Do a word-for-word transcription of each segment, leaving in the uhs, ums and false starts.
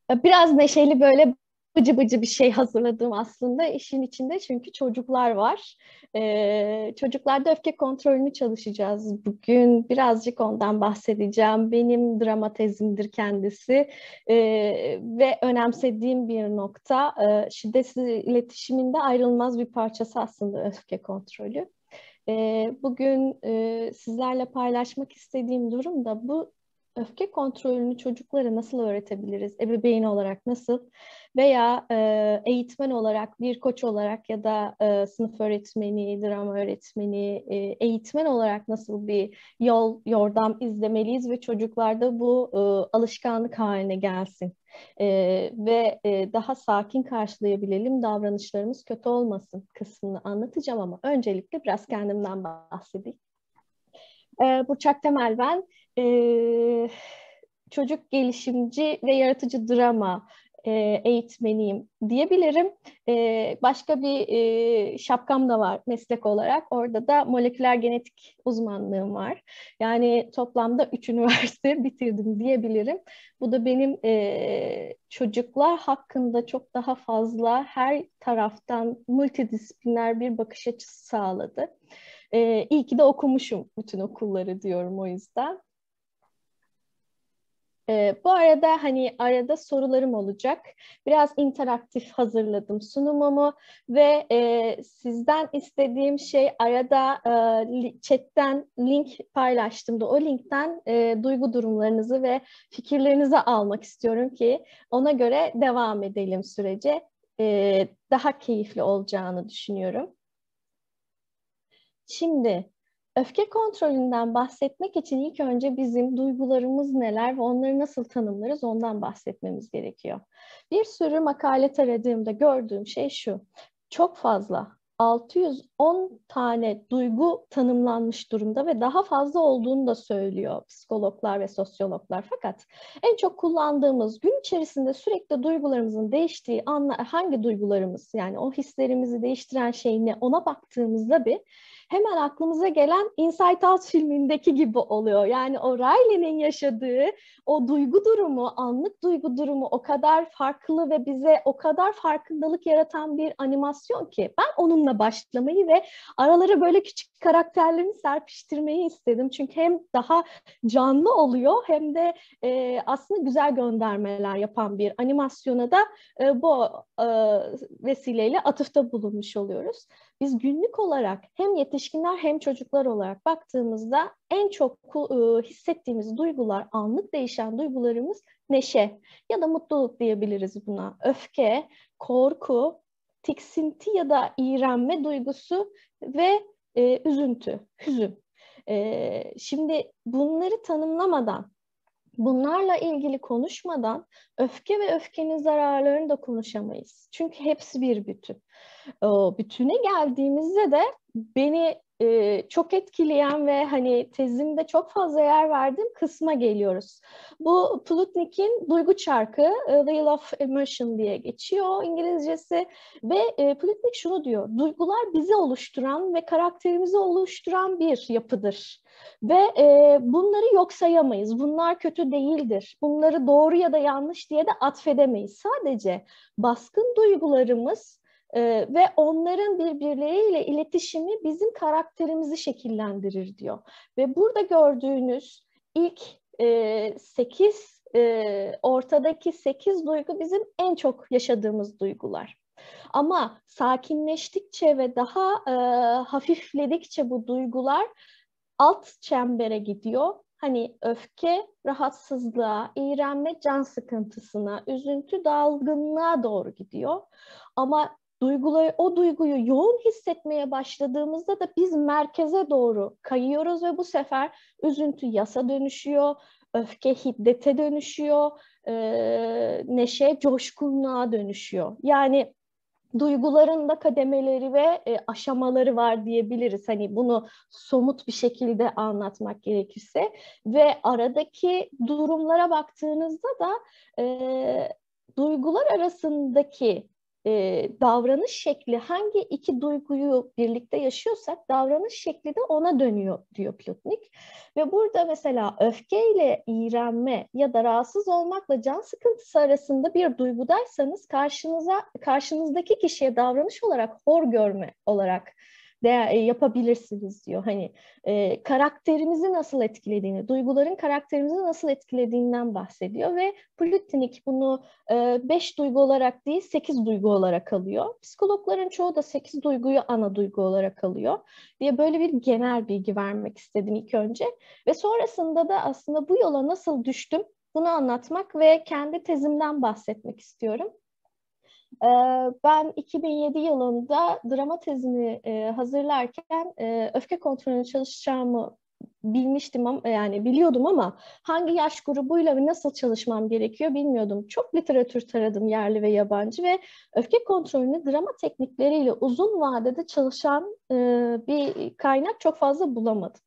Biraz neşeli böyle bıcı bıcı bir şey hazırladım aslında işin içinde çünkü çocuklar var. Ee, çocuklarda öfke kontrolünü çalışacağız. Bugün birazcık ondan bahsedeceğim. Benim drama tezimdir kendisi. Ee, ve önemsediğim bir nokta, e, şiddetsiz iletişimin de ayrılmaz bir parçası aslında öfke kontrolü. Ee, bugün e, sizlerle paylaşmak istediğim durum da bu öfke kontrolünü çocuklara nasıl öğretebiliriz? Ebeveyn olarak nasıl? Veya e, eğitmen olarak, bir koç olarak ya da e, sınıf öğretmeni, drama öğretmeni, e, eğitmen olarak nasıl bir yol, yordam izlemeliyiz ve çocuklarda bu e, alışkanlık haline gelsin? Ee, ve e, daha sakin karşılayabilelim, davranışlarımız kötü olmasın kısmını anlatacağım ama öncelikle biraz kendimden bahsedeyim. Ee, Burçak Temel ben. Ee, çocuk gelişimci ve yaratıcı drama e, eğitmeniyim diyebilirim. E, başka bir e, şapkam da var meslek olarak. Orada da moleküler genetik uzmanlığım var. Yani toplamda üç üniversite bitirdim diyebilirim. Bu da benim e, çocuklar hakkında çok daha fazla her taraftan multidisipliner bir bakış açısı sağladı. E, iyi ki de okumuşum bütün okulları diyorum o yüzden. Ee, bu arada hani arada sorularım olacak. Biraz interaktif hazırladım sunumumu ve e, sizden istediğim şey arada e, li- chatten link paylaştım da o linkten e, duygu durumlarınızı ve fikirlerinizi almak istiyorum ki ona göre devam edelim sürece. E, daha keyifli olacağını düşünüyorum. Şimdi öfke kontrolünden bahsetmek için ilk önce bizim duygularımız neler ve onları nasıl tanımlarız ondan bahsetmemiz gerekiyor. Bir sürü makale taradığımda gördüğüm şey şu. Çok fazla altı yüz on tane duygu tanımlanmış durumda ve daha fazla olduğunu da söylüyor psikologlar ve sosyologlar. Fakat en çok kullandığımız gün içerisinde sürekli duygularımızın değiştiği anlar, hangi duygularımız yani o hislerimizi değiştiren şey ne ona baktığımızda bir hemen aklımıza gelen Inside Out filmindeki gibi oluyor. Yani o Riley'nin yaşadığı o duygu durumu, anlık duygu durumu o kadar farklı ve bize o kadar farkındalık yaratan bir animasyon ki ben onunla başlamayı ve aralara böyle küçük karakterlerini serpiştirmeyi istedim. Çünkü hem daha canlı oluyor hem de e, aslında güzel göndermeler yapan bir animasyona da e, bu e, vesileyle atıfta bulunmuş oluyoruz. Biz günlük olarak hem yetişkinler hem çocuklar olarak baktığımızda en çok e, hissettiğimiz duygular, anlık değişen duygularımız neşe ya da mutluluk diyebiliriz buna. Öfke, korku, tiksinti ya da iğrenme duygusu ve e, üzüntü, hüzün. E, şimdi bunları tanımlamadan, bunlarla ilgili konuşmadan öfke ve öfkenin zararlarını da konuşamayız. Çünkü hepsi bir bütün. O bütüne geldiğimizde de beni e, çok etkileyen ve hani tezimde çok fazla yer verdiğim kısma geliyoruz. Bu Plutnik'in duygu çarkı, e, Wheel of Emotion diye geçiyor İngilizcesi ve e, Plutnik şunu diyor, duygular bizi oluşturan ve karakterimizi oluşturan bir yapıdır. Ve e, bunları yok sayamayız. Bunlar kötü değildir. Bunları doğru ya da yanlış diye de atfedemeyiz. Sadece baskın duygularımız e, ve onların birbirleriyle iletişimi bizim karakterimizi şekillendirir diyor. Ve burada gördüğünüz ilk e, sekiz e, ortadaki sekiz duygu bizim en çok yaşadığımız duygular. Ama sakinleştikçe ve daha e, hafifledikçe bu duygular alt çembere gidiyor. Hani öfke, rahatsızlığa, iğrenme, can sıkıntısına, üzüntü, dalgınlığa doğru gidiyor. Ama duyguları, o duyguyu yoğun hissetmeye başladığımızda da biz merkeze doğru kayıyoruz ve bu sefer üzüntü yasa dönüşüyor, öfke hiddete dönüşüyor, e, neşe coşkunluğa dönüşüyor. Yani duyguların da kademeleri ve e, aşamaları var diyebiliriz. Hani bunu somut bir şekilde anlatmak gerekirse ve aradaki durumlara baktığınızda da e, duygular arasındaki e, davranış şekli hangi iki duyguyu birlikte yaşıyorsak davranış şekli de ona dönüyor diyor Plotnik. Ve burada mesela öfkeyle iğrenme ya da rahatsız olmakla can sıkıntısı arasında bir duygudaysanız karşınıza karşınızdaki kişiye davranış olarak hor görme olarak de, yapabilirsiniz diyor. Hani e, karakterimizi nasıl etkilediğini, duyguların karakterimizi nasıl etkilediğinden bahsediyor ve Plotnik bunu e, beş duygu olarak değil sekiz duygu olarak alıyor. Psikologların çoğu da sekiz duyguyu ana duygu olarak alıyor diye böyle bir genel bilgi vermek istedim ilk önce. Ve sonrasında da aslında bu yola nasıl düştüm bunu anlatmak ve kendi tezimden bahsetmek istiyorum. Ben iki bin yedi yılında drama tezini hazırlarken öfke kontrolünü çalışacağımı bilmiştim ama yani biliyordum ama hangi yaş grubuyla ve nasıl çalışmam gerekiyor bilmiyordum. Çok literatür taradım yerli ve yabancı ve öfke kontrolünü drama teknikleriyle uzun vadede çalışan bir kaynak çok fazla bulamadım.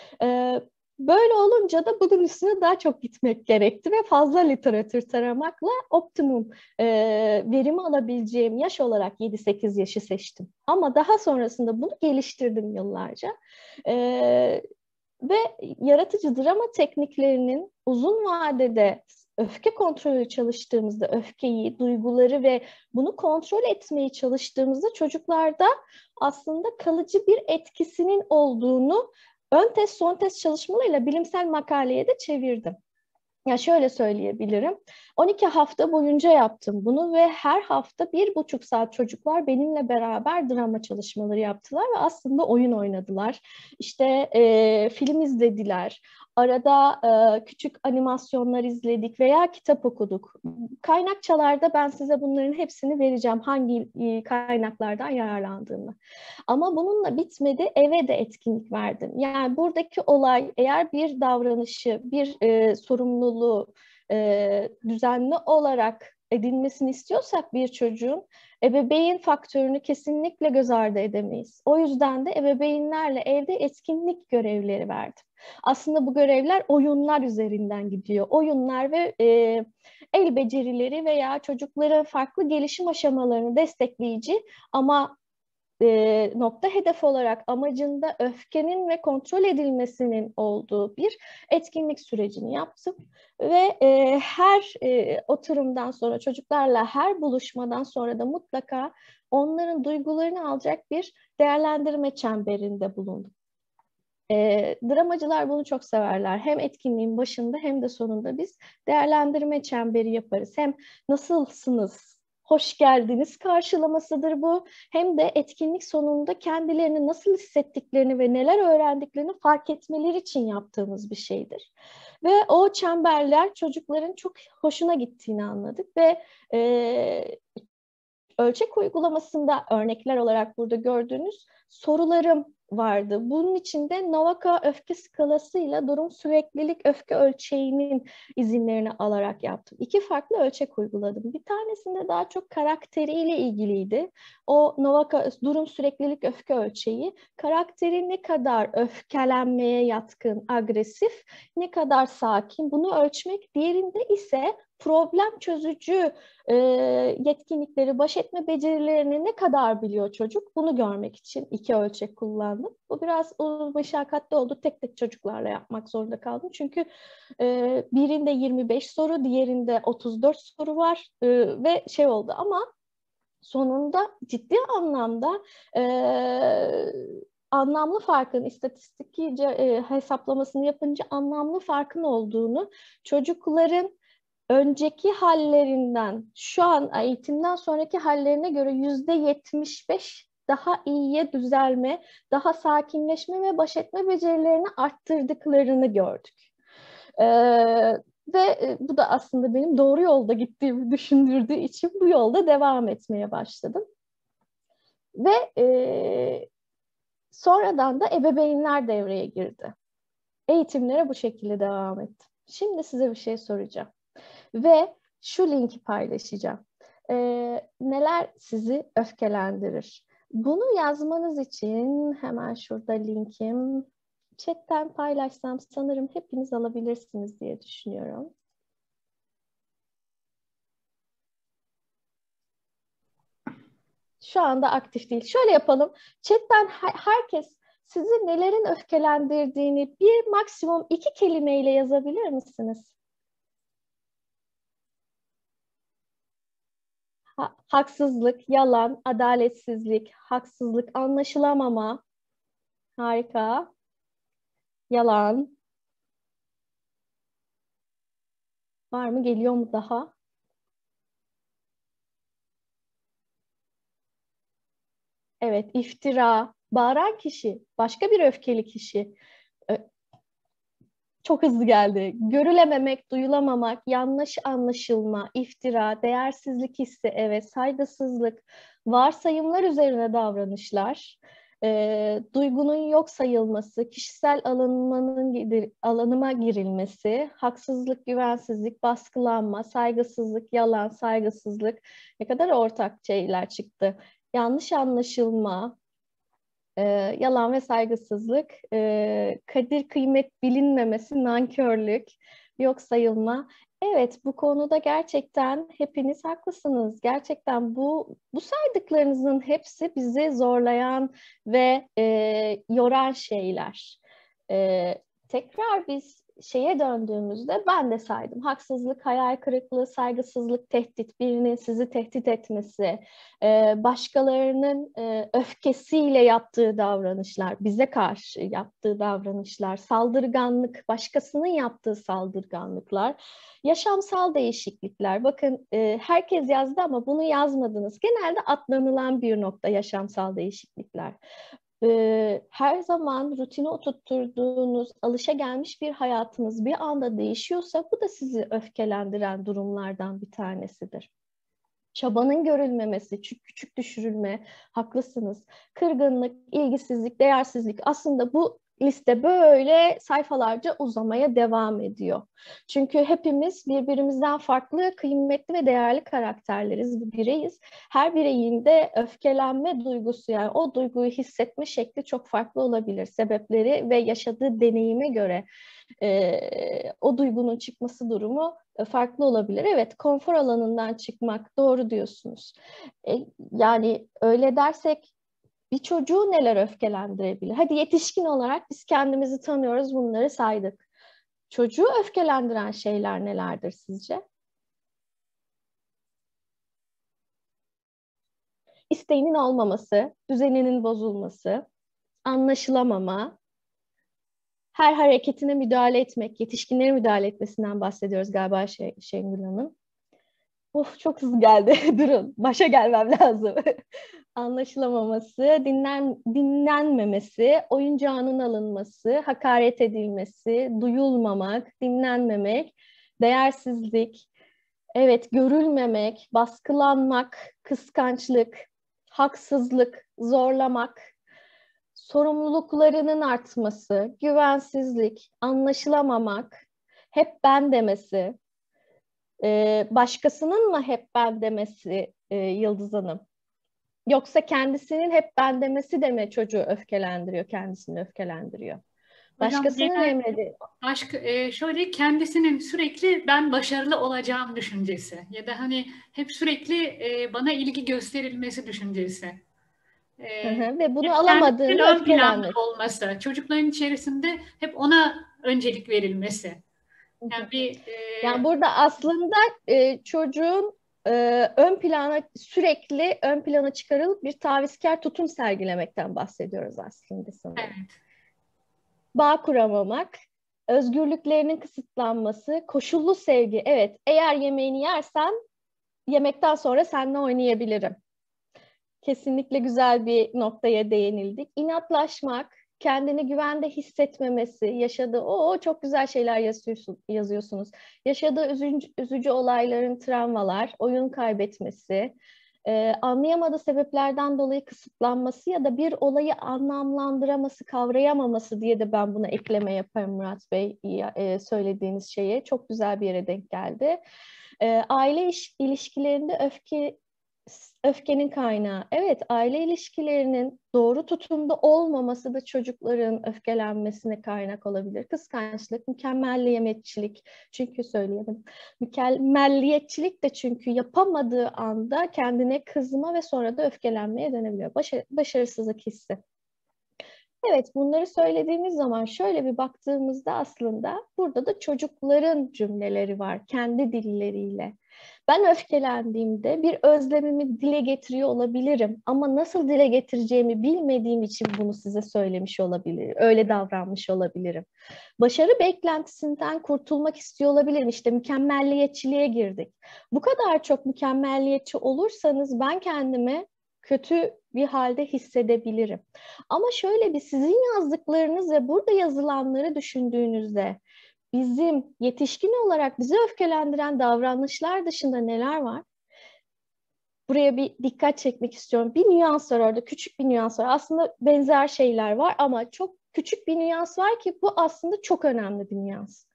Böyle olunca da bunun üstüne daha çok gitmek gerekti ve fazla literatür taramakla optimum e, verimi alabileceğim yaş olarak yedi sekiz yaşı seçtim. Ama daha sonrasında bunu geliştirdim yıllarca. E, ve yaratıcı drama tekniklerinin uzun vadede öfke kontrolü çalıştığımızda öfkeyi, duyguları ve bunu kontrol etmeye çalıştığımızda çocuklarda aslında kalıcı bir etkisinin olduğunu ön test, son test çalışmalarıyla bilimsel makaleye de çevirdim. Ya şöyle söyleyebilirim. on iki hafta boyunca yaptım bunu ve her hafta bir buçuk saat çocuklar benimle beraber drama çalışmaları yaptılar ve aslında oyun oynadılar. İşte e, film izlediler. Arada e, küçük animasyonlar izledik veya kitap okuduk. Kaynakçalarda ben size bunların hepsini vereceğim hangi e, kaynaklardan yararlandığımı. Ama bununla bitmedi, eve de etkinlik verdim. Yani buradaki olay eğer bir davranışı, bir e, sorumluluğu e, düzenli olarak edinmesini istiyorsak bir çocuğun ebeveyn faktörünü kesinlikle göz ardı edemeyiz. O yüzden de ebeveynlerle evde etkinlik görevleri verdim. Aslında bu görevler oyunlar üzerinden gidiyor. Oyunlar ve e, el becerileri veya çocukların farklı gelişim aşamalarını destekleyici ama E, nokta hedef olarak amacında öfkenin ve kontrol edilmesinin olduğu bir etkinlik sürecini yaptım. Ve e, her e, oturumdan sonra çocuklarla her buluşmadan sonra da mutlaka onların duygularını alacak bir değerlendirme çemberinde bulundum. E, dramacılar bunu çok severler. Hem etkinliğin başında hem de sonunda biz değerlendirme çemberi yaparız. Hem nasılsınız? Hoş geldiniz karşılamasıdır bu. Hem de etkinlik sonunda kendilerini nasıl hissettiklerini ve neler öğrendiklerini fark etmeleri için yaptığımız bir şeydir. Ve o çemberler çocukların çok hoşuna gittiğini anladık ve e, ölçek uygulamasında örnekler olarak burada gördüğünüz sorularım vardı. Bunun içinde Navaka öfke skalasıyla durum süreklilik öfke ölçeğinin izinlerini alarak yaptım. İki farklı ölçek uyguladım. Bir tanesinde daha çok karakteriyle ilgiliydi. O Navaka durum süreklilik öfke ölçeği karakteri ne kadar öfkelenmeye yatkın, agresif, ne kadar sakin bunu ölçmek. Diğerinde ise problem çözücü e, yetkinlikleri, baş etme becerilerini ne kadar biliyor çocuk bunu görmek için iki ölçek kullandım. Bu biraz uzun meşakkatli oldu. Tek tek çocuklarla yapmak zorunda kaldım. Çünkü e, birinde yirmi beş soru, diğerinde otuz dört soru var e, ve şey oldu ama sonunda ciddi anlamda e, anlamlı farkın istatistikçi e, hesaplamasını yapınca anlamlı farkın olduğunu çocukların önceki hallerinden şu an eğitimden sonraki hallerine göre yüzde yetmiş beş daha iyiye düzelme, daha sakinleşme ve baş etme becerilerini arttırdıklarını gördük. Ee, ve bu da aslında benim doğru yolda gittiğimi düşündürdüğü için bu yolda devam etmeye başladım. Ve e, sonradan da ebeveynler devreye girdi. Eğitimlere bu şekilde devam ettim. Şimdi size bir şey soracağım. Ve şu linki paylaşacağım. Ee, neler sizi öfkelendirir? Bunu yazmanız için hemen şurada linkim. Chatten paylaşsam sanırım hepiniz alabilirsiniz diye düşünüyorum. Şu anda aktif değil. Şöyle yapalım. Chatten herkes sizi nelerin öfkelendirdiğini bir maksimum iki kelimeyle yazabilir misiniz? Ha, haksızlık, yalan, adaletsizlik, haksızlık, anlaşılamama. Harika. Yalan. Var mı? Geliyor mu daha? Evet, iftira. Bağıran kişi, başka bir öfkeli kişi. Çok hızlı geldi. Görülememek, duyulamamak, yanlış anlaşılma, iftira, değersizlik hissi, evet, saygısızlık, varsayımlar üzerine davranışlar, e, duygunun yok sayılması, kişisel alınmanın alanıma girilmesi, haksızlık, güvensizlik, baskılanma, saygısızlık, yalan, saygısızlık, ne kadar ortak şeyler çıktı. Yanlış anlaşılma, e, yalan ve saygısızlık, e, kadir kıymet bilinmemesi, nankörlük, yok sayılma. Evet, bu konuda gerçekten hepiniz haklısınız. Gerçekten bu bu saydıklarınızın hepsi bizi zorlayan ve e, yoran şeyler. E, tekrar biz şeye döndüğümüzde ben de saydım. Haksızlık, hayal kırıklığı, saygısızlık, tehdit, birinin sizi tehdit etmesi, başkalarının öfkesiyle yaptığı davranışlar, bize karşı yaptığı davranışlar, saldırganlık, başkasının yaptığı saldırganlıklar, yaşamsal değişiklikler. Bakın herkes yazdı ama bunu yazmadınız. Genelde atlanılan bir nokta yaşamsal değişiklikler. Her zaman rutine oturtturduğunuz, alışagelmiş bir hayatınız bir anda değişiyorsa bu da sizi öfkelendiren durumlardan bir tanesidir. Çabanın görülmemesi, küçük küçük düşürülme, haklısınız. Kırgınlık, ilgisizlik, değersizlik, aslında bu liste böyle sayfalarca uzamaya devam ediyor. Çünkü hepimiz birbirimizden farklı, kıymetli ve değerli karakterleriz, bir bireyiz. Her bireyin de öfkelenme duygusu, yani o duyguyu hissetme şekli çok farklı olabilir. Sebepleri ve yaşadığı deneyime göre e, o duygunun çıkması durumu farklı olabilir. Evet, konfor alanından çıkmak, doğru diyorsunuz. E, yani öyle dersek bir çocuğu neler öfkelendirebilir? Hadi yetişkin olarak biz kendimizi tanıyoruz, bunları saydık. Çocuğu öfkelendiren şeyler nelerdir sizce? İsteğinin olmaması, düzeninin bozulması, anlaşılamama, her hareketine müdahale etmek, yetişkinlerin müdahale etmesinden bahsediyoruz galiba şey, Şengül Hanım. Of, çok hızlı geldi. Durun, başa gelmem lazım. Anlaşılamaması, dinlen, dinlenmemesi, oyuncağının alınması, hakaret edilmesi, duyulmamak, dinlenmemek, değersizlik, evet, görülmemek, baskılanmak, kıskançlık, haksızlık, zorlamak, sorumluluklarının artması, güvensizlik, anlaşılamamak, hep ben demesi, Ee, başkasının mı hep ben demesi e, Yıldız Hanım? Yoksa kendisinin hep ben demesi de mi çocuğu öfkelendiriyor, kendisini öfkelendiriyor? Hocam Başkasının genel emredi. başka e, şöyle kendisinin sürekli ben başarılı olacağım düşüncesi ya da hani hep sürekli e, bana ilgi gösterilmesi düşüncesi. Hı E, hı, ve bunu Hep kendisinin alamadığında ön planda öfkelenmesi. olması, çocukların içerisinde hep ona öncelik verilmesi. Hı Yani hı. bir e, Yani burada aslında e, çocuğun e, ön plana sürekli ön plana çıkarılıp bir tavizkar tutum sergilemekten bahsediyoruz aslında sanırım. evet, Bağ kuramamak, özgürlüklerinin kısıtlanması, koşullu sevgi. Evet, eğer yemeğini yersen yemekten sonra seninle oynayabilirim. Kesinlikle güzel bir noktaya değinildik. İnatlaşmak, kendini güvende hissetmemesi, yaşadığı o çok güzel şeyler yazıyorsunuz. Yaşadığı üzücü, üzücü olayların travmalar, oyun kaybetmesi, e, anlayamadığı sebeplerden dolayı kısıtlanması ya da bir olayı anlamlandıraması, kavrayamaması diye de ben buna ekleme yaparım Murat Bey, e, söylediğiniz şeye. Çok güzel bir yere denk geldi. E, aile iş, ilişkilerinde öfke Öfkenin kaynağı. Evet, aile ilişkilerinin doğru tutumda olmaması da çocukların öfkelenmesine kaynak olabilir. Kıskançlık, mükemmelliyetçilik. Çünkü söyleyelim. Mükemmelliyetçilik de çünkü yapamadığı anda kendine kızma ve sonra da öfkelenmeye dönebiliyor. Başarı, başarısızlık hissi. Evet, bunları söylediğimiz zaman şöyle bir baktığımızda aslında burada da çocukların cümleleri var, kendi dilleriyle. Ben öfkelendiğimde bir özlemimi dile getiriyor olabilirim ama nasıl dile getireceğimi bilmediğim için bunu size söylemiş olabilirim, öyle davranmış olabilirim. Başarı beklentisinden kurtulmak istiyor olabilirim. İşte mükemmelliyetçiliğe girdik. Bu kadar çok mükemmelliyetçi olursanız ben kendimi kötü bir halde hissedebilirim. Ama şöyle bir sizin yazdıklarınız ve burada yazılanları düşündüğünüzde bizim yetişkin olarak bizi öfkelendiren davranışlar dışında neler var? Buraya bir dikkat çekmek istiyorum. Bir nüans var orada, küçük bir nüans var. Aslında benzer şeyler var ama çok küçük bir nüans var ki bu aslında çok önemli bir nüans.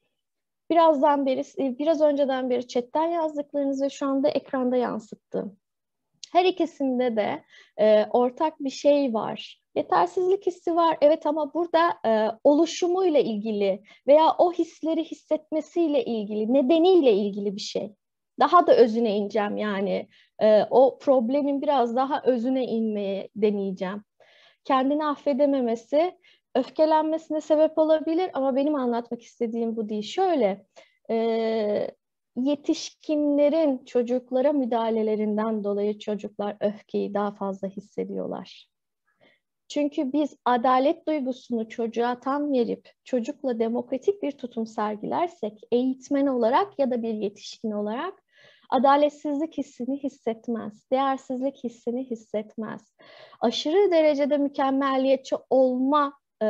Birazdan beri, biraz önceden beri chatten yazdıklarınız ve şu anda ekranda yansıttığım. Her ikisinde de e, ortak bir şey var. Yetersizlik hissi var, evet, ama burada e, oluşumuyla ilgili veya o hisleri hissetmesiyle ilgili, nedeniyle ilgili bir şey. Daha da özüne ineceğim yani. E, o problemin biraz daha özüne inmeye deneyeceğim. Kendini affedememesi, öfkelenmesine sebep olabilir ama benim anlatmak istediğim bu değil. Şöyle, e, yetişkinlerin çocuklara müdahalelerinden dolayı çocuklar öfkeyi daha fazla hissediyorlar. Çünkü biz adalet duygusunu çocuğa tam verip çocukla demokratik bir tutum sergilersek eğitmen olarak ya da bir yetişkin olarak adaletsizlik hissini hissetmez, değersizlik hissini hissetmez. Aşırı derecede mükemmelliyetçi olma e,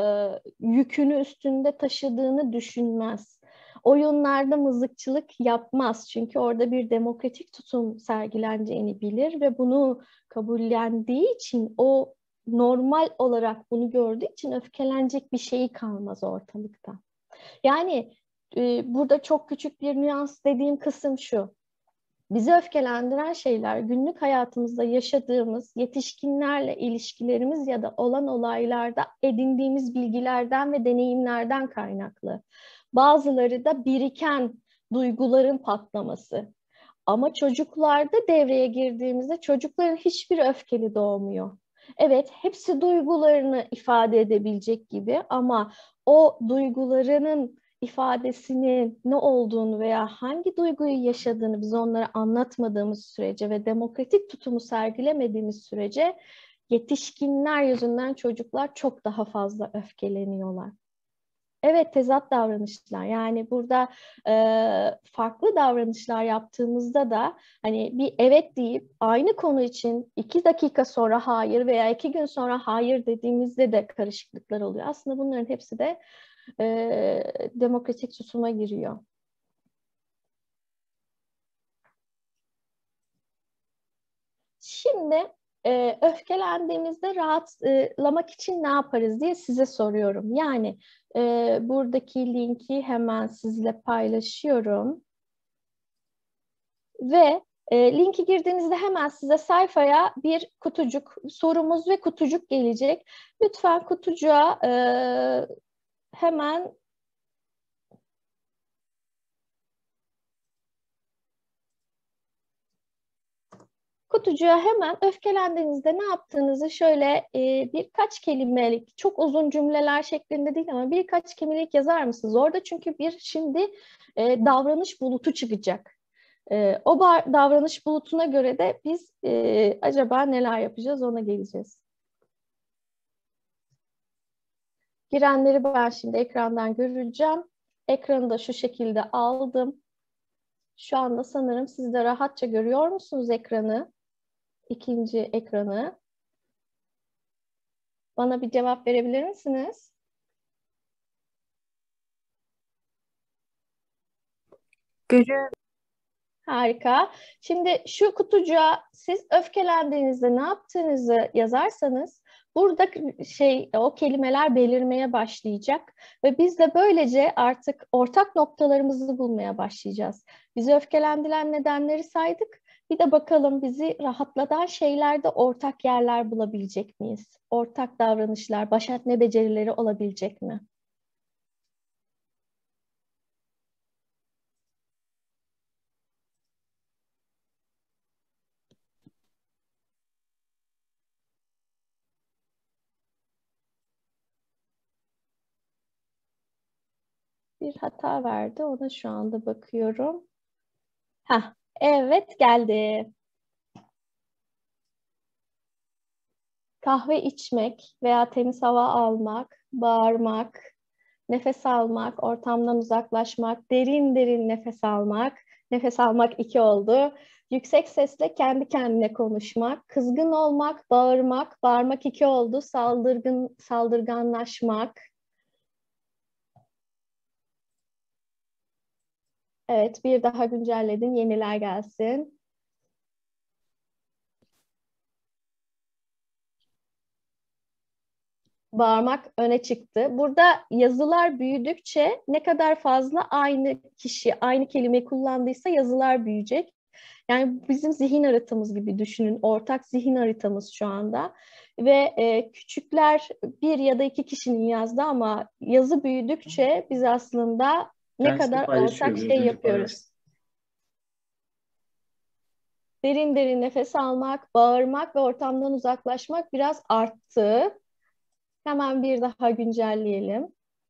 yükünü üstünde taşıdığını düşünmez. Oyunlarda mızıkçılık yapmaz. Çünkü orada bir demokratik tutum sergileneceğini bilir ve bunu kabullendiği için, o normal olarak bunu gördüğü için öfkelenecek bir şeyi kalmaz ortalıkta. Yani e, burada çok küçük bir nüans dediğim kısım şu. Bizi öfkelendiren şeyler günlük hayatımızda yaşadığımız yetişkinlerle ilişkilerimiz ya da olan olaylarda edindiğimiz bilgilerden ve deneyimlerden kaynaklı. Bazıları da biriken duyguların patlaması. Ama çocuklarda devreye girdiğimizde çocukların hiçbir öfkeli doğmuyor. Evet, hepsi duygularını ifade edebilecek gibi ama o duygularının ifadesinin ne olduğunu veya hangi duyguyu yaşadığını biz onlara anlatmadığımız sürece ve demokratik tutumu sergilemediğimiz sürece yetişkinler yüzünden çocuklar çok daha fazla öfkeleniyorlar. Evet, tezat davranışlar. Yani burada e, farklı davranışlar yaptığımızda da hani bir evet deyip aynı konu için iki dakika sonra hayır veya iki gün sonra hayır dediğimizde de karışıklıklar oluyor. Aslında bunların hepsi de e, demokratik tutuma giriyor. Şimdi e, öfkelendiğimizde rahatlamak için ne yaparız diye size soruyorum. Yani e, buradaki linki hemen sizle paylaşıyorum. Ve e, linki girdiğinizde hemen size sayfaya bir kutucuk, sorumuz ve kutucuk gelecek. Lütfen kutucuğa e, hemen kutucuğa hemen öfkelendiğinizde ne yaptığınızı şöyle e, birkaç kelimelik, çok uzun cümleler şeklinde değil ama birkaç kelimelik yazar mısınız? Orada çünkü bir şimdi e, davranış bulutu çıkacak. E, o davranış bulutuna göre de biz e, acaba neler yapacağız ona geleceğiz. Girenleri ben şimdi ekrandan göreceğim. Ekranı da şu şekilde aldım. Şu anda sanırım siz de rahatça görüyor musunuz ekranı? İkinci ekranı. Bana bir cevap verebilir misiniz? Görüyorum. Harika. Şimdi şu kutucuğa siz öfkelendiğinizde ne yaptığınızı yazarsanız Burada şey o kelimeler belirmeye başlayacak ve biz de böylece artık ortak noktalarımızı bulmaya başlayacağız. Bizi öfkelendiren nedenleri saydık. Bir de bakalım bizi rahatlatan şeylerde ortak yerler bulabilecek miyiz? Ortak davranışlar, baş etme becerileri olabilecek mi? Bir hata verdi. Ona şu anda bakıyorum. Heh, evet geldi. Kahve içmek veya temiz hava almak, bağırmak, nefes almak, ortamdan uzaklaşmak, derin derin nefes almak. Nefes almak iki oldu. Yüksek sesle kendi kendine konuşmak, kızgın olmak, bağırmak, bağırmak iki oldu. Saldırgın, saldırganlaşmak. Evet, bir daha güncelledim. Yeniler gelsin. Bağırmak öne çıktı. Burada yazılar büyüdükçe ne kadar fazla aynı kişi aynı kelimeyi kullandıysa yazılar büyüyecek. Yani bizim zihin haritamız gibi düşünün. Ortak zihin haritamız şu anda. Ve e, küçükler bir ya da iki kişinin yazdı ama yazı büyüdükçe biz aslında ne Kendisi de kadar paylaşıyor. ortak Biraz şey önce yapıyoruz. paylaştı. Derin derin nefes almak, bağırmak ve ortamdan uzaklaşmak biraz arttı. Hemen bir daha güncelleyelim.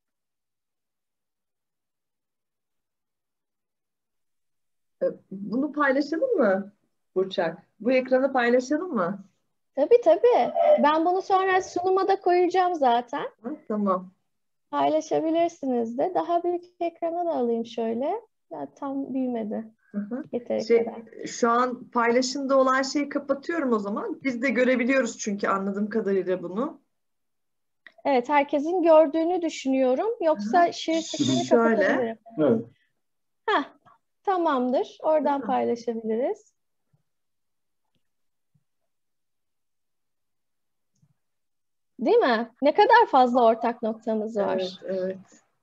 Bunu paylaşalım mı Burçak? Bu ekranı paylaşalım mı? Tabii tabii. Ben bunu sonra sunuma da koyacağım zaten. Ha, tamam. Paylaşabilirsiniz de. Daha büyük ekrana da alayım şöyle. Ya, tam büyümedi. Hı hı. Yeteri Şey, kadar. şu an paylaşımda olan şeyi kapatıyorum o zaman. Biz de görebiliyoruz çünkü anladığım kadarıyla bunu. Evet, herkesin gördüğünü düşünüyorum. Yoksa share screen'i Şöyle. kapatabilirim. Evet. Heh, tamamdır. Oradan Hı. paylaşabiliriz. Değil mi? Ne kadar fazla ortak noktamız var. Evet, evet.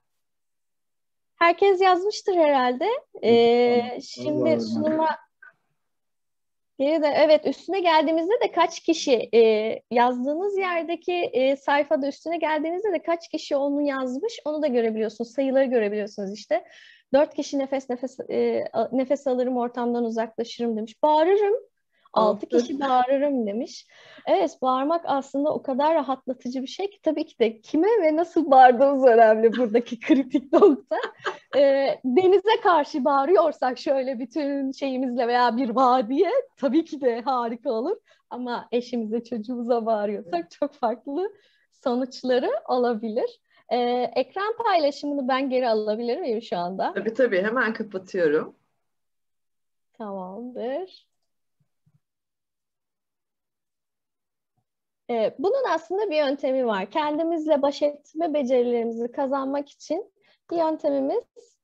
Herkes yazmıştır herhalde. Ee, şimdi Vallahi sunuma geri de evet üstüne geldiğimizde de kaç kişi e, yazdığınız yerdeki e, sayfada üstüne geldiğinizde de kaç kişi onu yazmış onu da görebiliyorsunuz. Sayıları görebiliyorsunuz işte. Dört kişi nefes nefes e, nefes alırım ortamdan uzaklaşırım demiş. Bağırırım. Altı Altı. kişi bağırırım demiş. Evet, bağırmak aslında o kadar rahatlatıcı bir şey ki tabii ki de kime ve nasıl bağırdığımız önemli buradaki kritik nokta. E, denize karşı bağırıyorsak şöyle bütün şeyimizle veya bir vadiye tabii ki de harika olur. Ama eşimize, çocuğumuza bağırıyorsak çok farklı sonuçları olabilir. Ee, ekran paylaşımını ben geri alabilir miyim şu anda? Tabii tabii hemen kapatıyorum. Tamamdır. Ee, bunun aslında bir yöntemi var. Kendimizle baş etme becerilerimizi kazanmak için bir yöntemimiz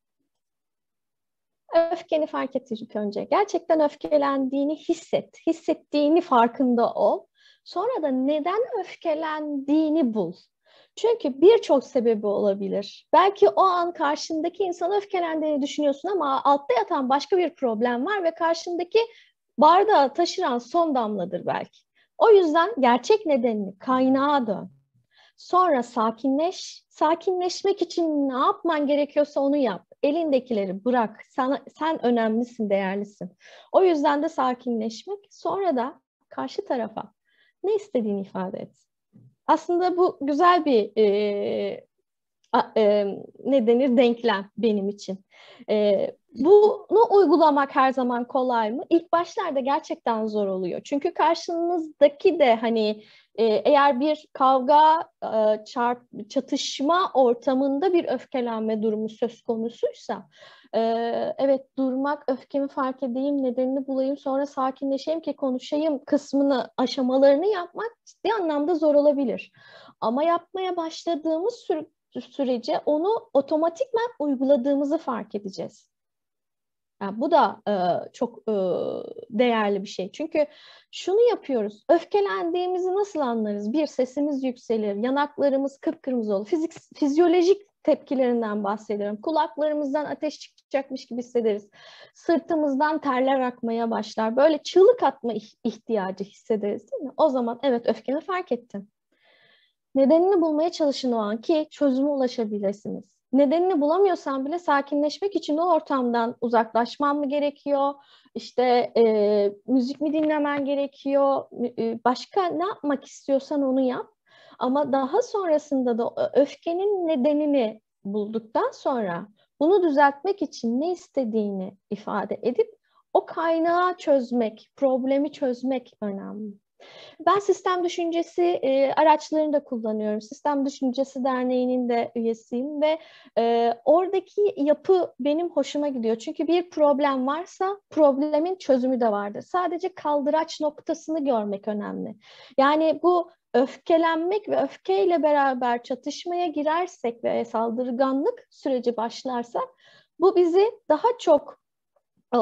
öfkeni fark et ilk önce. Gerçekten öfkelendiğini hisset. Hissettiğini farkında ol. Sonra da neden öfkelendiğini bul. Çünkü birçok sebebi olabilir. Belki o an karşındaki insan öfkelendiğini düşünüyorsun ama altta yatan başka bir problem var ve karşındaki bardağı taşıran son damladır belki. O yüzden gerçek nedenini, kaynağa dön. Sonra sakinleş. Sakinleşmek için ne yapman gerekiyorsa onu yap. Elindekileri bırak. Sana, sen önemlisin, değerlisin. O yüzden de sakinleşmek. Sonra da karşı tarafa ne istediğini ifade et. Aslında bu güzel bir e, a, e, ne denir denklem benim için. E, bunu uygulamak her zaman kolay mı? İlk başlarda gerçekten zor oluyor. Çünkü karşınızdaki de hani e, eğer bir kavga, e, çarp, çatışma ortamında bir öfkelenme durumu söz konusuysa e, evet durmak, öfkemi fark edeyim, nedenini bulayım, sonra sakinleşeyim ki konuşayım kısmını, aşamalarını yapmak ciddi anlamda zor olabilir. Ama yapmaya başladığımız süre sürece onu otomatikman uyguladığımızı fark edeceğiz. Yani bu da e, çok e, değerli bir şey. Çünkü şunu yapıyoruz. Öfkelendiğimizi nasıl anlarız? Bir, sesimiz yükselir, yanaklarımız kıpkırmızı olur. Fizik, fizyolojik tepkilerinden bahsediyorum. Kulaklarımızdan ateş çıkacakmış gibi hissederiz. Sırtımızdan terler akmaya başlar. Böyle çığlık atma ihtiyacı hissederiz, değil mi? O zaman evet, öfkemi fark ettim. Nedenini bulmaya çalışın o an ki çözüme ulaşabilirsiniz. Nedenini bulamıyorsan bile sakinleşmek için o ortamdan uzaklaşman mı gerekiyor? İşte e, müzik mi dinlemen gerekiyor? E, başka ne yapmak istiyorsan onu yap. Ama daha sonrasında da öfkenin nedenini bulduktan sonra bunu düzeltmek için ne istediğini ifade edip o kaynağı çözmek, problemi çözmek önemli. Ben sistem düşüncesi e, araçlarını da kullanıyorum. Sistem Düşüncesi Derneği'nin de üyesiyim ve e, oradaki yapı benim hoşuma gidiyor. Çünkü bir problem varsa problemin çözümü de vardır. Sadece kaldıraç noktasını görmek önemli. Yani bu öfkelenmek ve öfkeyle beraber çatışmaya girersek ve saldırganlık süreci başlarsa bu bizi daha çok e,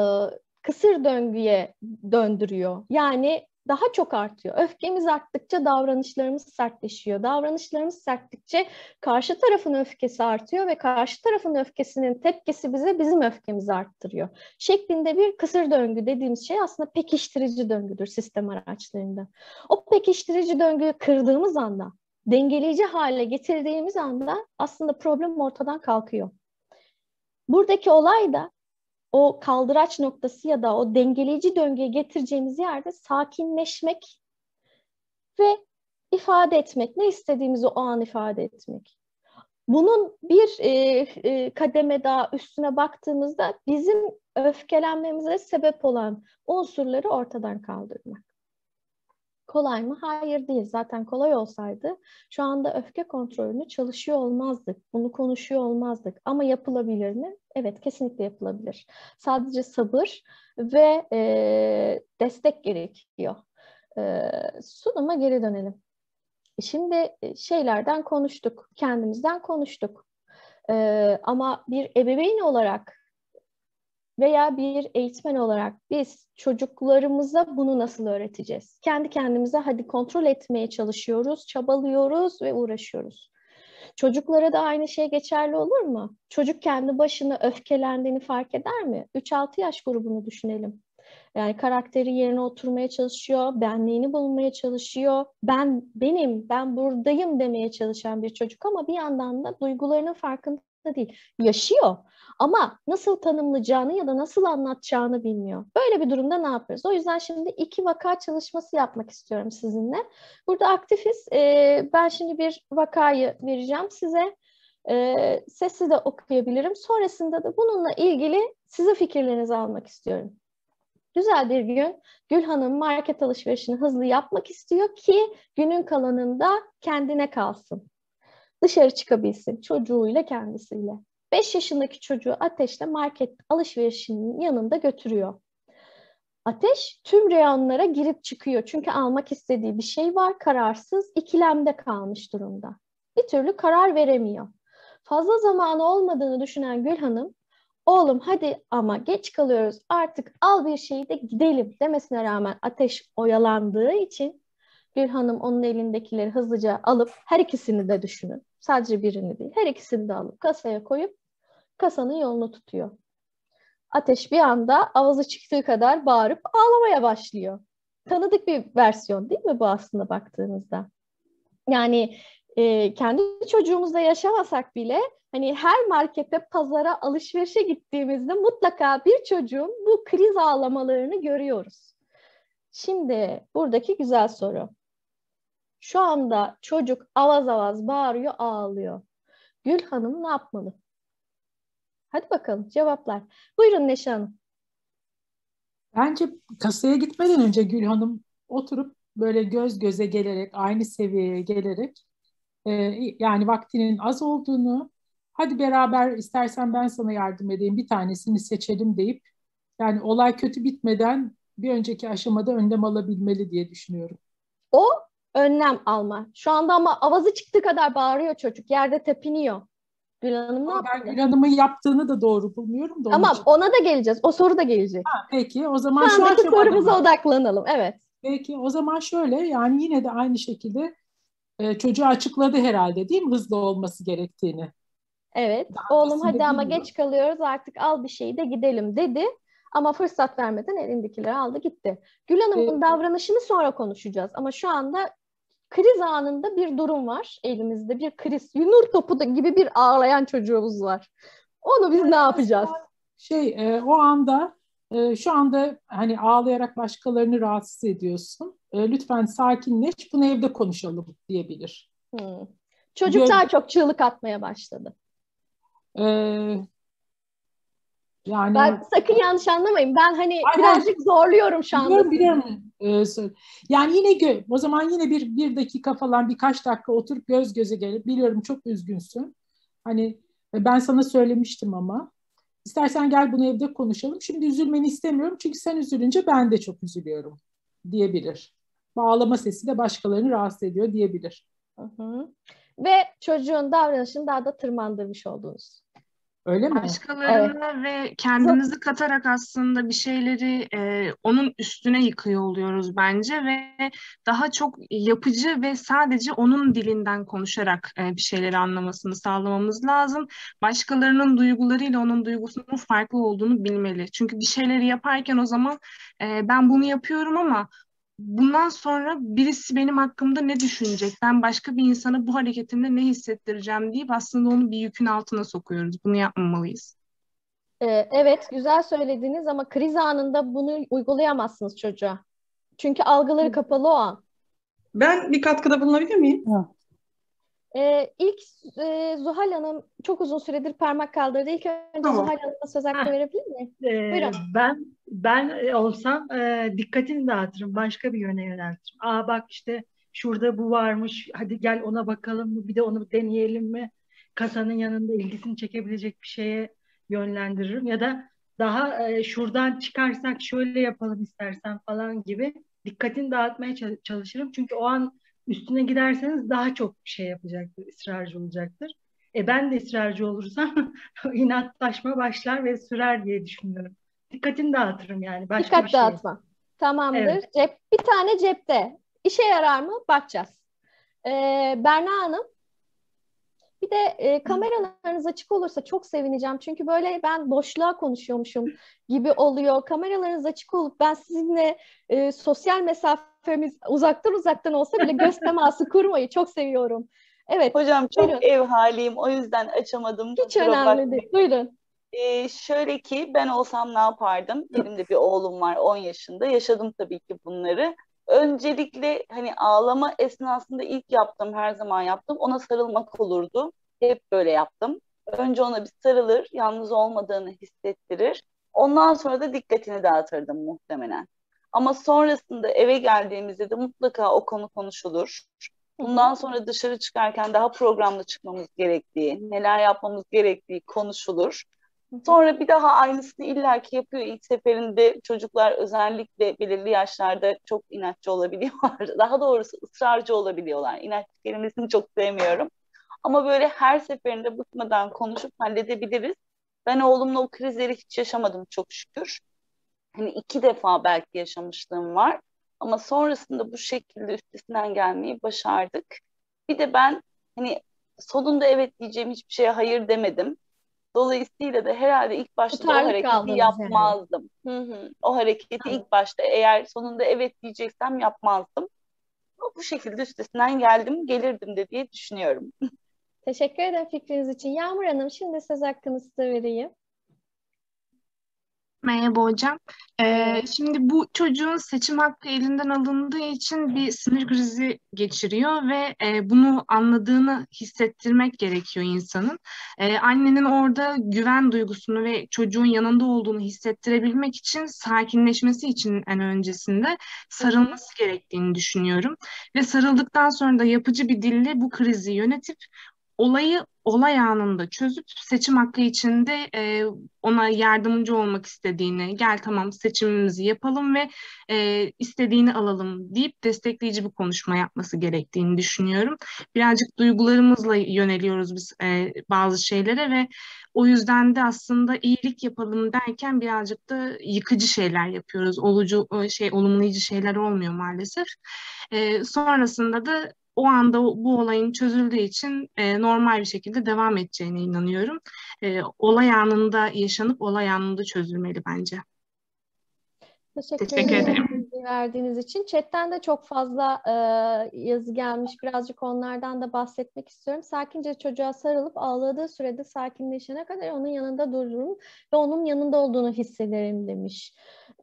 kısır döngüye döndürüyor. Yani daha çok artıyor. Öfkemiz arttıkça davranışlarımız sertleşiyor. Davranışlarımız serttikçe karşı tarafın öfkesi artıyor ve karşı tarafın öfkesinin tepkisi bize bizim öfkemizi arttırıyor. Şeklinde bir kısır döngü dediğimiz şey aslında pekiştirici döngüdür sistem araçlarında. O pekiştirici döngüyü kırdığımız anda, dengeleyici hale getirdiğimiz anda aslında problem ortadan kalkıyor. Buradaki olay da o kaldıraç noktası ya da o dengeleyici döngüye getireceğimiz yerde sakinleşmek ve ifade etmek, ne istediğimizi o an ifade etmek. Bunun bir e, e, kademe daha üstüne baktığımızda bizim öfkelenmemize sebep olan unsurları ortadan kaldırmak. Kolay mı? Hayır değil. Zaten kolay olsaydı şu anda öfke kontrolünü çalışıyor olmazdık. Bunu konuşuyor olmazdık. Ama yapılabilir mi? Evet, kesinlikle yapılabilir. Sadece sabır ve e, destek gerekiyor. E, sunuma geri dönelim. Şimdi şeylerden konuştuk. Kendimizden konuştuk. E, ama bir ebeveyn olarak veya bir eğitmen olarak biz çocuklarımıza bunu nasıl öğreteceğiz? Kendi kendimize hadi kontrol etmeye çalışıyoruz, çabalıyoruz ve uğraşıyoruz. Çocuklara da aynı şey geçerli olur mu? Çocuk kendi başına öfkelendiğini fark eder mi? üç altı yaş grubunu düşünelim. Yani karakteri yerine oturmaya çalışıyor, benliğini bulmaya çalışıyor. Ben benim, ben buradayım demeye çalışan bir çocuk ama bir yandan da duygularının farkında değil. Yaşıyor ama nasıl tanımlayacağını ya da nasıl anlatacağını bilmiyor. Böyle bir durumda ne yapıyoruz? O yüzden şimdi iki vaka çalışması yapmak istiyorum sizinle. Burada aktifiz. Ee, ben şimdi bir vakayı vereceğim size. Ee, sesi de okuyabilirim. Sonrasında da bununla ilgili sizin fikirlerinizi almak istiyorum. Güzel bir gün Gül Hanım market alışverişini hızlı yapmak istiyor ki günün kalanında kendine kalsın. Dışarı çıkabilsin çocuğuyla kendisiyle. beş yaşındaki çocuğu Ateş'le market alışverişinin yanında götürüyor. Ateş tüm reyonlara girip çıkıyor çünkü almak istediği bir şey var, kararsız, ikilemde kalmış durumda. Bir türlü karar veremiyor. Fazla zamanı olmadığını düşünen Gül Hanım, oğlum hadi ama geç kalıyoruz artık al bir şeyi de gidelim demesine rağmen Ateş oyalandığı için Gül Hanım onun elindekileri hızlıca alıp her ikisini de düşünün. Sadece birini değil her ikisini de alıp kasaya koyup kasanın yolunu tutuyor. Ateş bir anda avazı çıktığı kadar bağırıp ağlamaya başlıyor. Tanıdık bir versiyon değil mi bu aslında baktığınızda? Yani e, kendi çocuğumuzla yaşamasak bile hani her markete, pazara, alışverişe gittiğimizde mutlaka bir çocuğun bu kriz ağlamalarını görüyoruz. Şimdi buradaki güzel soru. Şu anda çocuk avaz avaz bağırıyor, ağlıyor. Gül Hanım ne yapmalı? Hadi bakalım cevaplar. Buyurun Neşe Hanım. Bence kasaya gitmeden önce Gül Hanım oturup böyle göz göze gelerek, aynı seviyeye gelerek e, yani vaktinin az olduğunu, hadi beraber istersen ben sana yardım edeyim bir tanesini seçelim deyip yani olay kötü bitmeden bir önceki aşamada önlem alabilmeli diye düşünüyorum. O önlem alma. Şu anda ama avazı çıktığı kadar bağırıyor çocuk. Yerde tepiniyor. Gül Hanım ne Ama ben yaptı? Gül Hanım'ın yaptığını da doğru bulmuyorum da onun Tamam, için. ona da geleceğiz. O soru da gelecek. Ha, peki o Şu zaman şu andaki aşamada sorumuza mı? odaklanalım. Evet. Peki o zaman şöyle, yani yine de aynı şekilde e, çocuğa açıkladı herhalde, değil mi, hızlı olması gerektiğini. Evet. Daha Oğlum hadi öncesinde ama biliyor. geç kalıyoruz, artık al bir şeyi de gidelim dedi. Ama fırsat vermeden elindekileri aldı gitti. Gül Hanım'ın E, davranışını sonra konuşacağız. Ama şu anda kriz anında bir durum var elimizde. Bir kriz. Nur topu da gibi bir ağlayan çocuğumuz var. Onu biz ne yapacağız? Şey e, o anda e, şu anda hani ağlayarak başkalarını rahatsız ediyorsun. E, lütfen sakinleş, bunu evde konuşalım diyebilir. Hmm. Çocuk Göz, daha çok çığlık atmaya başladı. e, yani Ben sakın yanlış anlamayın. Ben hani hayır, hayır, birazcık zorluyorum şu anda biliyorum sizi. biliyorum. E, sor- yani yine gö o zaman yine bir bir dakika falan, birkaç dakika oturup göz göze gelip, biliyorum çok üzgünsün. Hani e, ben sana söylemiştim ama istersen gel bunu evde konuşalım. Şimdi üzülmeni istemiyorum çünkü sen üzülünce ben de çok üzülüyorum diyebilir. Bağlama sesi de başkalarını rahatsız ediyor diyebilir. Hı hı. Ve çocuğun davranışını daha da tırmandırmış oldunuz. Öyle mi? Evet. Başkalarına ve kendimizi katarak aslında bir şeyleri e, onun üstüne yıkıyor oluyoruz bence ve daha çok yapıcı ve sadece onun dilinden konuşarak e, bir şeyleri anlamasını sağlamamız lazım. Başkalarının duygularıyla onun duygusunun farklı olduğunu bilmeli. Çünkü bir şeyleri yaparken o zaman e, ben bunu yapıyorum ama bundan sonra birisi benim hakkımda ne düşünecek? Ben başka bir insana bu hareketimle ne hissettireceğim deyip aslında onu bir yükün altına sokuyoruz. Bunu yapmamalıyız. Ee, evet, güzel söylediniz ama kriz anında bunu uygulayamazsınız çocuğa. Çünkü algıları kapalı o an. Ben bir katkıda bulunabilir miyim? Ee, ilk e, Zuhal Hanım çok uzun süredir parmak kaldırdı. İlk önce Tamam. Zuhal Hanım'a söz hakkı Heh, verebilir miyim? e, Buyurun. ben ben olsam e, dikkatini dağıtırım, başka bir yöne yöneltirim. Aa bak işte şurada bu varmış, hadi gel ona bakalım mı, bir de onu deneyelim mi? Kasanın yanında ilgisini çekebilecek bir şeye yönlendiririm ya da daha e, şuradan çıkarsak şöyle yapalım istersen falan gibi dikkatini dağıtmaya çal- çalışırım. Çünkü o an üstüne giderseniz daha çok şey yapacaktır, ısrarcı olacaktır. E ben de ısrarcı olursam inatlaşma başlar ve sürer diye düşünüyorum. Dikkatini dağıtırım yani başka bir Dikkat şeye. dağıtma. Tamamdır. Evet. Cep, bir tane cepte. İşe yarar mı? Bakacağız. Ee, Berna Hanım, bir de e, kameralarınız açık olursa çok sevineceğim. Çünkü böyle ben boşluğa konuşuyormuşum gibi oluyor. Kameralarınız açık olup ben sizinle e, sosyal mesafemiz uzaktan uzaktan olsa bile göz teması kurmayı çok seviyorum. Evet, Hocam çok buyurun. ev haliyim, o yüzden açamadım. Hiç Kusura önemli bakmayın. değil. Buyurun. Ee, şöyle ki ben olsam ne yapardım? Benim de bir oğlum var, on yaşında. Yaşadım tabii ki bunları. Öncelikle hani ağlama esnasında ilk yaptığım, her zaman yaptım, ona sarılmak olurdu. Hep böyle yaptım. Önce ona bir sarılır, yalnız olmadığını hissettirir. Ondan sonra da dikkatini dağıtırdım muhtemelen. Ama sonrasında eve geldiğimizde de mutlaka o konu konuşulur. Hı hı. Bundan sonra dışarı çıkarken daha programlı çıkmamız gerektiği, neler yapmamız gerektiği konuşulur. Hı hı. Sonra bir daha aynısını illaki yapıyor. İlk seferinde çocuklar özellikle belirli yaşlarda çok inatçı olabiliyorlar. Daha doğrusu ısrarcı olabiliyorlar. İnatçı kelimesini çok sevmiyorum. Ama böyle her seferinde bıkmadan konuşup halledebiliriz. Ben oğlumla o krizleri hiç yaşamadım çok şükür. Hani iki defa belki yaşamışlığım var. Ama sonrasında bu şekilde üstesinden gelmeyi başardık. Bir de ben hani sonunda evet diyeceğim hiçbir şeye hayır demedim. Dolayısıyla da herhalde ilk başta da o Tutarlı hareketi kaldınız yani. yapmazdım. Hı hı. O hareketi ilk başta eğer sonunda evet diyeceksem yapmazdım. Ama bu şekilde üstesinden geldim, gelirdim de diye düşünüyorum. Teşekkür ederim fikriniz için. Yağmur Hanım, şimdi söz hakkını size vereyim. Merhaba hocam. Ee, Evet. şimdi bu çocuğun seçim hakkı elinden alındığı için bir sinir krizi geçiriyor ve e, bunu anladığını hissettirmek gerekiyor insanın. Ee, annenin orada güven duygusunu ve çocuğun yanında olduğunu hissettirebilmek için, sakinleşmesi için en öncesinde sarılması gerektiğini düşünüyorum. Ve sarıldıktan sonra da yapıcı bir dille bu krizi yönetip olayı olay anında çözüp seçim hakkı içinde e, ona yardımcı olmak istediğini, gel tamam seçimimizi yapalım ve e, istediğini alalım deyip destekleyici bir konuşma yapması gerektiğini düşünüyorum. Birazcık duygularımızla yöneliyoruz biz e, bazı şeylere ve o yüzden de aslında iyilik yapalım derken birazcık da yıkıcı şeyler yapıyoruz. Olucu şey olumlayıcı şeyler olmuyor maalesef. E, sonrasında da o anda bu olayın çözüldüğü için e, normal bir şekilde devam edeceğine inanıyorum. E, olay anında yaşanıp olay anında çözülmeli bence. Teşekkür, Teşekkür ederim. bilgi verdiğiniz için. Chat'ten de çok fazla e, yazı gelmiş. Birazcık onlardan da bahsetmek istiyorum. Sakince çocuğa sarılıp ağladığı sürede sakinleşene kadar onun yanında dururum ve onun yanında olduğunu hissederim demiş. E,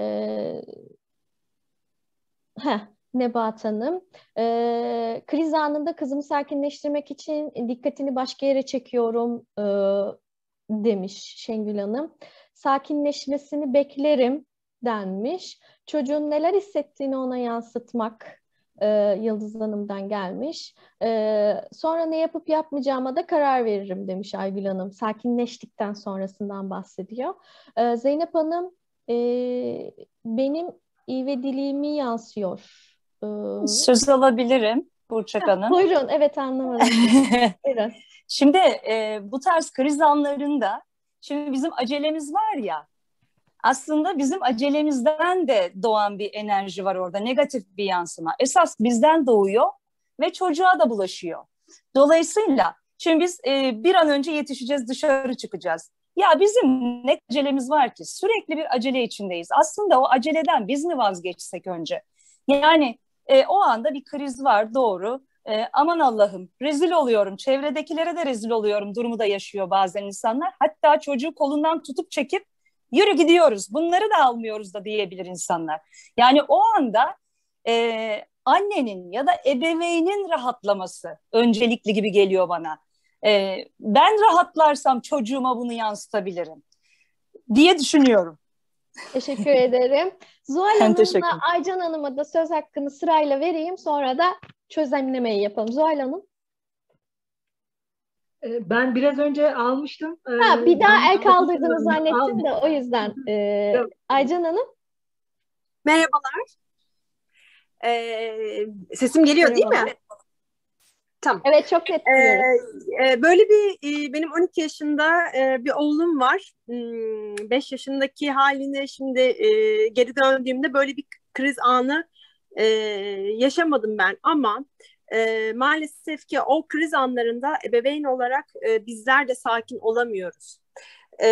heh. Nebahat Hanım. Ee, kriz anında kızımı sakinleştirmek için dikkatini başka yere çekiyorum e, demiş Şengül Hanım. Sakinleşmesini beklerim denmiş. Çocuğun neler hissettiğini ona yansıtmak e, Yıldız Hanım'dan gelmiş. E, sonra ne yapıp yapmayacağıma da karar veririm demiş Aygül Hanım. Sakinleştikten sonrasından bahsediyor. E, Zeynep Hanım e, benim ivediliğimi yansıyor. Söz alabilirim Burçak Hanım. Buyurun, evet anlamadım. Buyurun. Şimdi e, bu tarz kriz anlarında, şimdi bizim acelemiz var ya, aslında bizim acelemizden de doğan bir enerji var orada, negatif bir yansıma. Esas bizden doğuyor ve çocuğa da bulaşıyor. Dolayısıyla şimdi biz e, bir an önce yetişeceğiz, dışarı çıkacağız. Ya bizim ne acelemiz var ki? Sürekli bir acele içindeyiz. Aslında o aceleden biz mi vazgeçsek önce? Yani e, o anda bir kriz var, doğru. E, aman Allah'ım rezil oluyorum, çevredekilere de rezil oluyorum durumu da yaşıyor bazen insanlar. Hatta çocuğu kolundan tutup çekip yürü gidiyoruz, bunları da almıyoruz da diyebilir insanlar. Yani o anda e, annenin ya da ebeveynin rahatlaması öncelikli gibi geliyor bana. E, ben rahatlarsam çocuğuma bunu yansıtabilirim diye düşünüyorum. Teşekkür ederim. Zuhal Hanım'la Aycan Hanım'a da söz hakkını sırayla vereyim. Sonra da çözümlemeyi yapalım. Zuhal Hanım. Ben biraz önce almıştım. Ha, bir daha el kaldırdığını zannettim de o yüzden. Ee, Aycan Hanım. Merhabalar. Ee, sesim geliyor Merhabalar. değil mi? Tamam. Evet, çok net duyuyoruz. Ee, böyle bir e, benim on iki yaşında e, bir oğlum var. beş yaşındaki haline şimdi e, geri döndüğümde böyle bir kriz anı e, yaşamadım ben ama e, maalesef ki o kriz anlarında ebeveyn olarak e, bizler de sakin olamıyoruz. E,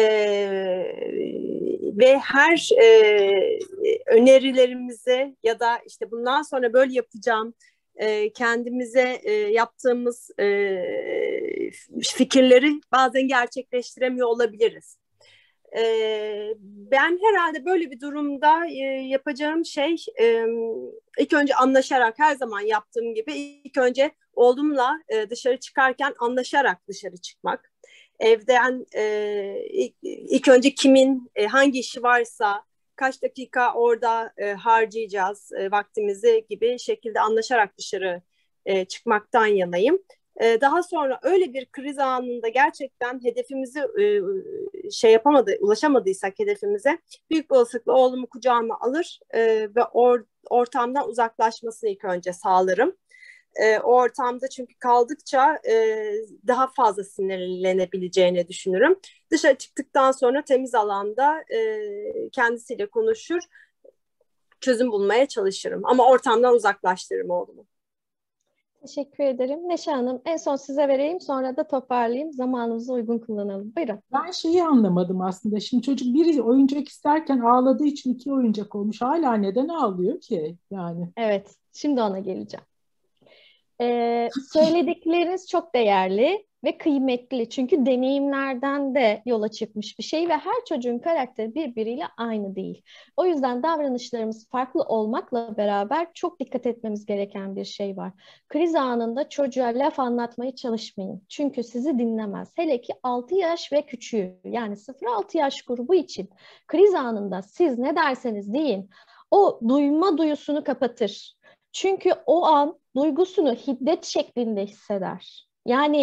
ve her e, önerilerimize ya da işte bundan sonra böyle yapacağım e, kendimize e, yaptığımız e, fikirleri bazen gerçekleştiremiyor olabiliriz. E, ben herhalde böyle bir durumda e, yapacağım şey e, ilk önce anlaşarak, her zaman yaptığım gibi ilk önce oğlumla e, dışarı çıkarken anlaşarak dışarı çıkmak. Evden e, ilk, ilk önce kimin e, hangi işi varsa kaç dakika orada e, harcayacağız e, vaktimizi gibi şekilde anlaşarak dışarı e, çıkmaktan yanayım. E, daha sonra öyle bir kriz anında gerçekten hedefimizi e, şey yapamadı, ulaşamadıysak hedefimize büyük bir olasılıkla oğlumu kucağıma alır e, ve or, ortamdan uzaklaşmasını ilk önce sağlarım. E, o ortamda çünkü kaldıkça e, daha fazla sinirlenebileceğini düşünürüm. Dışarı çıktıktan sonra temiz alanda e, kendisiyle konuşur, çözüm bulmaya çalışırım. Ama ortamdan uzaklaştırırım oğlumu. Teşekkür ederim. Neşe Hanım, en son size vereyim, sonra da toparlayayım. Zamanımızı uygun kullanalım. Buyurun. Ben şeyi anlamadım aslında. Şimdi çocuk bir oyuncak isterken ağladığı için iki oyuncak olmuş. Hala neden ağlıyor ki? Yani. Evet, şimdi ona geleceğim. Ee, söyledikleriniz çok değerli ve kıymetli. Çünkü deneyimlerden de yola çıkmış bir şey ve her çocuğun karakteri birbiriyle aynı değil. O yüzden davranışlarımız farklı olmakla beraber çok dikkat etmemiz gereken bir şey var. Kriz anında çocuğa laf anlatmaya çalışmayın. Çünkü sizi dinlemez. Hele ki altı yaş ve küçüğü, yani sıfır altı yaş grubu için kriz anında siz ne derseniz deyin, o duyma duyusunu kapatır. Çünkü o an duygusunu hiddet şeklinde hisseder. Yani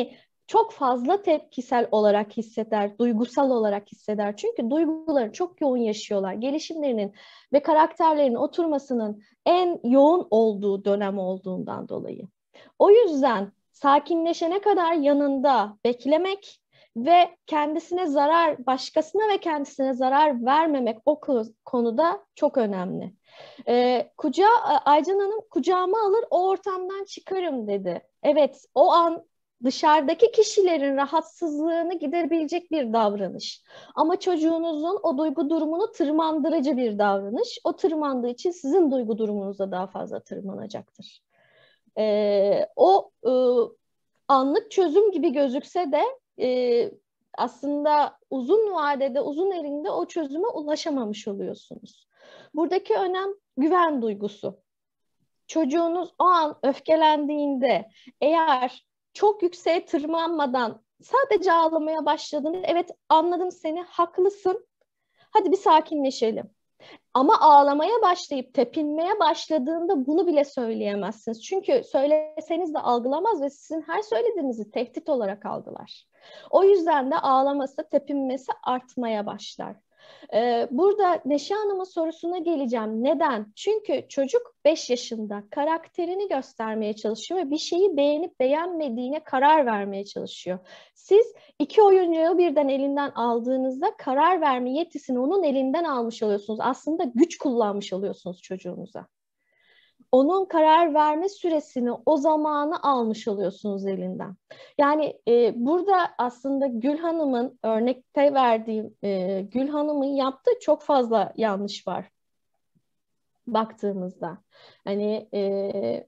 çok fazla tepkisel olarak hisseder, duygusal olarak hisseder. Çünkü duyguları çok yoğun yaşıyorlar. Gelişimlerinin ve karakterlerinin oturmasının en yoğun olduğu dönem olduğundan dolayı. O yüzden sakinleşene kadar yanında beklemek ve kendisine zarar, başkasına ve kendisine zarar vermemek o konuda çok önemli. Ee, kucağa, Aycan Hanım kucağıma alır, o ortamdan çıkarım dedi. Evet, o an dışarıdaki kişilerin rahatsızlığını giderebilecek bir davranış. Ama çocuğunuzun o duygu durumunu tırmandırıcı bir davranış. O tırmandığı için sizin duygu durumunuzda daha fazla tırmanacaktır. Ee, o e, anlık çözüm gibi gözükse de e, aslında uzun vadede, uzun elinde o çözüme ulaşamamış oluyorsunuz. Buradaki önem güven duygusu. Çocuğunuz o an öfkelendiğinde eğer çok yükseğe tırmanmadan sadece ağlamaya başladığında, evet anladım seni, haklısın, hadi bir sakinleşelim. Ama ağlamaya başlayıp tepinmeye başladığında bunu bile söyleyemezsiniz. Çünkü söyleseniz de algılamaz ve sizin her söylediğinizi tehdit olarak algılar. O yüzden de ağlaması, tepinmesi artmaya başlar. Ee, burada Neşe Hanım'ın sorusuna geleceğim. Neden? Çünkü çocuk beş yaşında karakterini göstermeye çalışıyor ve bir şeyi beğenip beğenmediğine karar vermeye çalışıyor. Siz iki oyuncağı birden elinden aldığınızda karar verme yetisini onun elinden almış oluyorsunuz. Aslında güç kullanmış oluyorsunuz çocuğunuza. Onun karar verme süresini, o zamanı almış oluyorsunuz elinden. Yani e, burada aslında Gül Hanım'ın, örnekte verdiğim e, Gül Hanım'ın yaptığı çok fazla yanlış var baktığımızda. Hani e,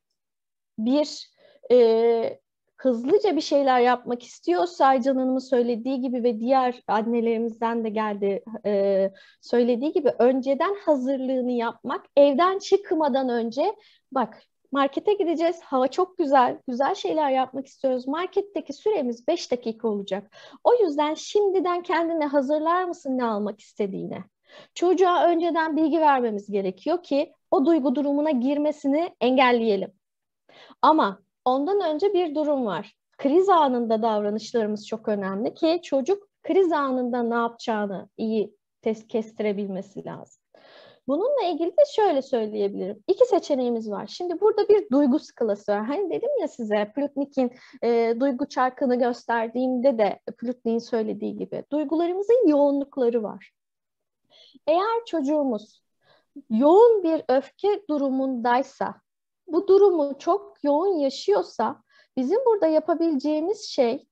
bir e, hızlıca bir şeyler yapmak istiyorsa, Aycan Hanım'ın söylediği gibi ve diğer annelerimizden de geldi e, söylediği gibi önceden hazırlığını yapmak, evden çıkmadan önce bak markete gideceğiz, hava çok güzel, güzel şeyler yapmak istiyoruz, marketteki süremiz beş dakika olacak. O yüzden şimdiden kendine hazırlar mısın ne almak istediğine? Çocuğa önceden bilgi vermemiz gerekiyor ki o duygu durumuna girmesini engelleyelim. Ama ondan önce bir durum var. Kriz anında davranışlarımız çok önemli ki çocuk kriz anında ne yapacağını iyi kestirebilmesi lazım. Bununla ilgili de şöyle söyleyebilirim. İki seçeneğimiz var. Şimdi burada bir duygu skalası var. Hani dedim ya size Plutnik'in e, duygu çarkını gösterdiğimde de Plutnik'in söylediği gibi duygularımızın yoğunlukları var. Eğer çocuğumuz yoğun bir öfke durumundaysa, bu durumu çok yoğun yaşıyorsa bizim burada yapabileceğimiz şey,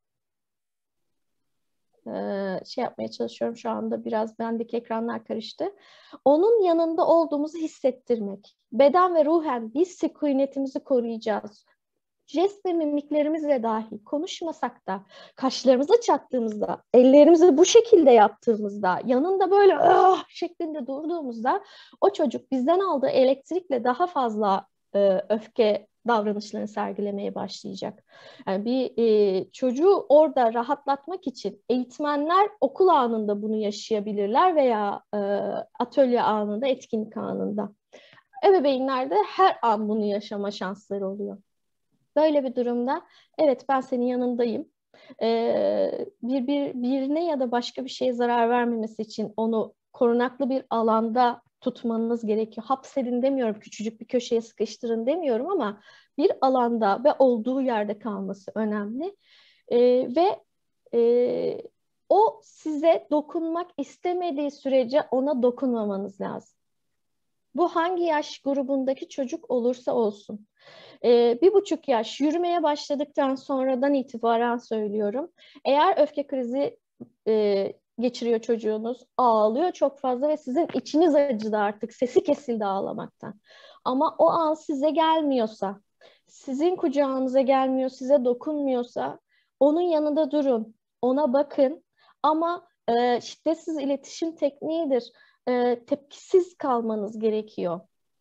şey yapmaya çalışıyorum şu anda, biraz bendeki ekranlar karıştı. Onun yanında olduğumuzu hissettirmek. Beden ve ruhen biz sükunetimizi koruyacağız. Jest ve mimiklerimizle dahi konuşmasak da, kaşlarımızı çattığımızda, ellerimizi bu şekilde yaptığımızda, yanında böyle ah şeklinde durduğumuzda o çocuk bizden aldığı elektrikle daha fazla e, öfke davranışlarını sergilemeye başlayacak. Yani bir e, çocuğu orada rahatlatmak için eğitmenler okul anında bunu yaşayabilirler veya e, atölye anında, etkinlik anında. Ebeveynler de her an bunu yaşama şansları oluyor. Böyle bir durumda evet ben senin yanındayım. Ee, bir, bir, birine ya da başka bir şeye zarar vermemesi için onu korunaklı bir alanda tutmanız gerekiyor. Hapsedin demiyorum, küçücük bir köşeye sıkıştırın demiyorum ama bir alanda ve olduğu yerde kalması önemli. Ee, ve e, o size dokunmak istemediği sürece ona dokunmamanız lazım. Bu hangi yaş grubundaki çocuk olursa olsun. Ee, bir buçuk yaş yürümeye başladıktan sonradan itibaren söylüyorum. Eğer öfke krizi e, geçiriyor çocuğunuz, ağlıyor çok fazla ve sizin içiniz acıdı artık, sesi kesildi ağlamaktan. Ama o an size gelmiyorsa, sizin kucağınıza gelmiyor, size dokunmuyorsa onun yanında durun, ona bakın ama e, şiddetsiz iletişim tekniğidir. E, tepkisiz kalmanız gerekiyor.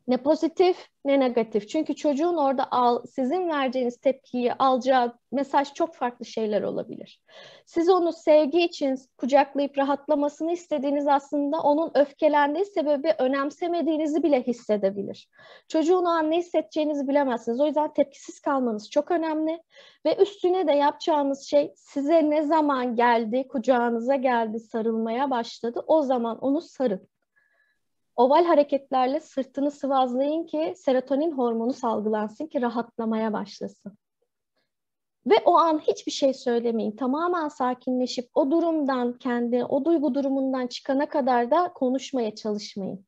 Ne pozitif ne negatif. Çünkü çocuğun orada al, sizin vereceğiniz tepkiyi alacağı mesaj çok farklı şeyler olabilir. Siz onu sevgi için kucaklayıp rahatlamasını istediğiniz aslında onun öfkelendiği sebebi önemsemediğinizi bile hissedebilir. Çocuğun o an ne hissedeceğinizi bilemezsiniz. O yüzden tepkisiz kalmanız çok önemli. Ve üstüne de yapacağınız şey size ne zaman geldi, kucağınıza geldi, sarılmaya başladı. O zaman onu sarın. Oval hareketlerle sırtını sıvazlayın ki serotonin hormonu salgılansın ki rahatlamaya başlasın. Ve o an hiçbir şey söylemeyin. Tamamen sakinleşip o durumdan, kendi o duygu durumundan çıkana kadar da konuşmaya çalışmayın.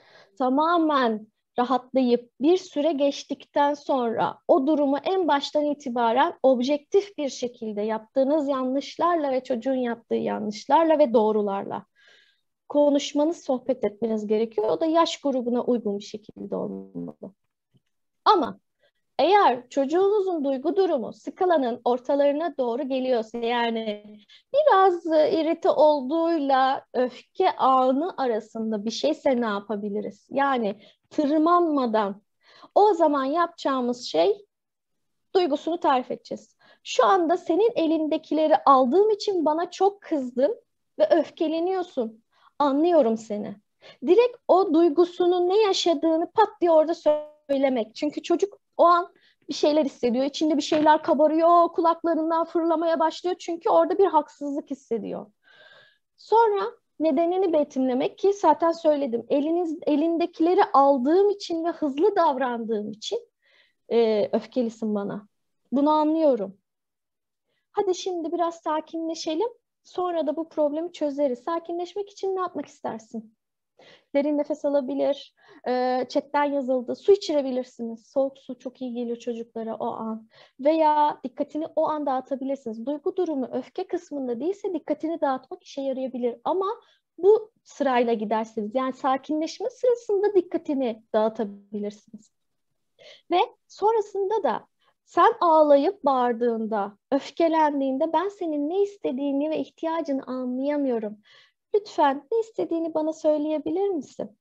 Tamamen rahatlayıp bir süre geçtikten sonra o durumu en baştan itibaren objektif bir şekilde yaptığınız yanlışlarla ve çocuğun yaptığı yanlışlarla ve doğrularla konuşmanız, sohbet etmeniz gerekiyor. O da yaş grubuna uygun bir şekilde olmalı. Ama eğer çocuğunuzun duygu durumu skalanın ortalarına doğru geliyorsa, yani biraz irite olduğuyla öfke anı arasında bir şeyse ne yapabiliriz? Yani tırmanmadan o zaman yapacağımız şey duygusunu tarif edeceğiz. Şu anda senin elindekileri aldığım için bana çok kızdın ve öfkeleniyorsun. Anlıyorum seni. Direkt o duygusunun ne yaşadığını pat diye orada söylemek. Çünkü çocuk o an bir şeyler hissediyor. İçinde bir şeyler kabarıyor, kulaklarından fırlamaya başlıyor. Çünkü orada bir haksızlık hissediyor. Sonra nedenini betimlemek ki zaten söyledim. Eliniz, elindekileri aldığım için ve hızlı davrandığım için e, öfkelisin bana. Bunu anlıyorum. Hadi şimdi biraz sakinleşelim. Sonra da bu problemi çözeriz. Sakinleşmek için ne yapmak istersin? Derin nefes alabilir, e, chatten yazıldı, su içirebilirsiniz. Soğuk su çok iyi gelir çocuklara o an. Veya dikkatini o an dağıtabilirsiniz. Duygu durumu öfke kısmında değilse dikkatini dağıtmak işe yarayabilir. Ama bu sırayla gidersiniz. Yani sakinleşme sırasında dikkatini dağıtabilirsiniz. Ve sonrasında da sen ağlayıp bağırdığında, öfkelendiğinde ben senin ne istediğini ve ihtiyacını anlayamıyorum. Lütfen ne istediğini bana söyleyebilir misin?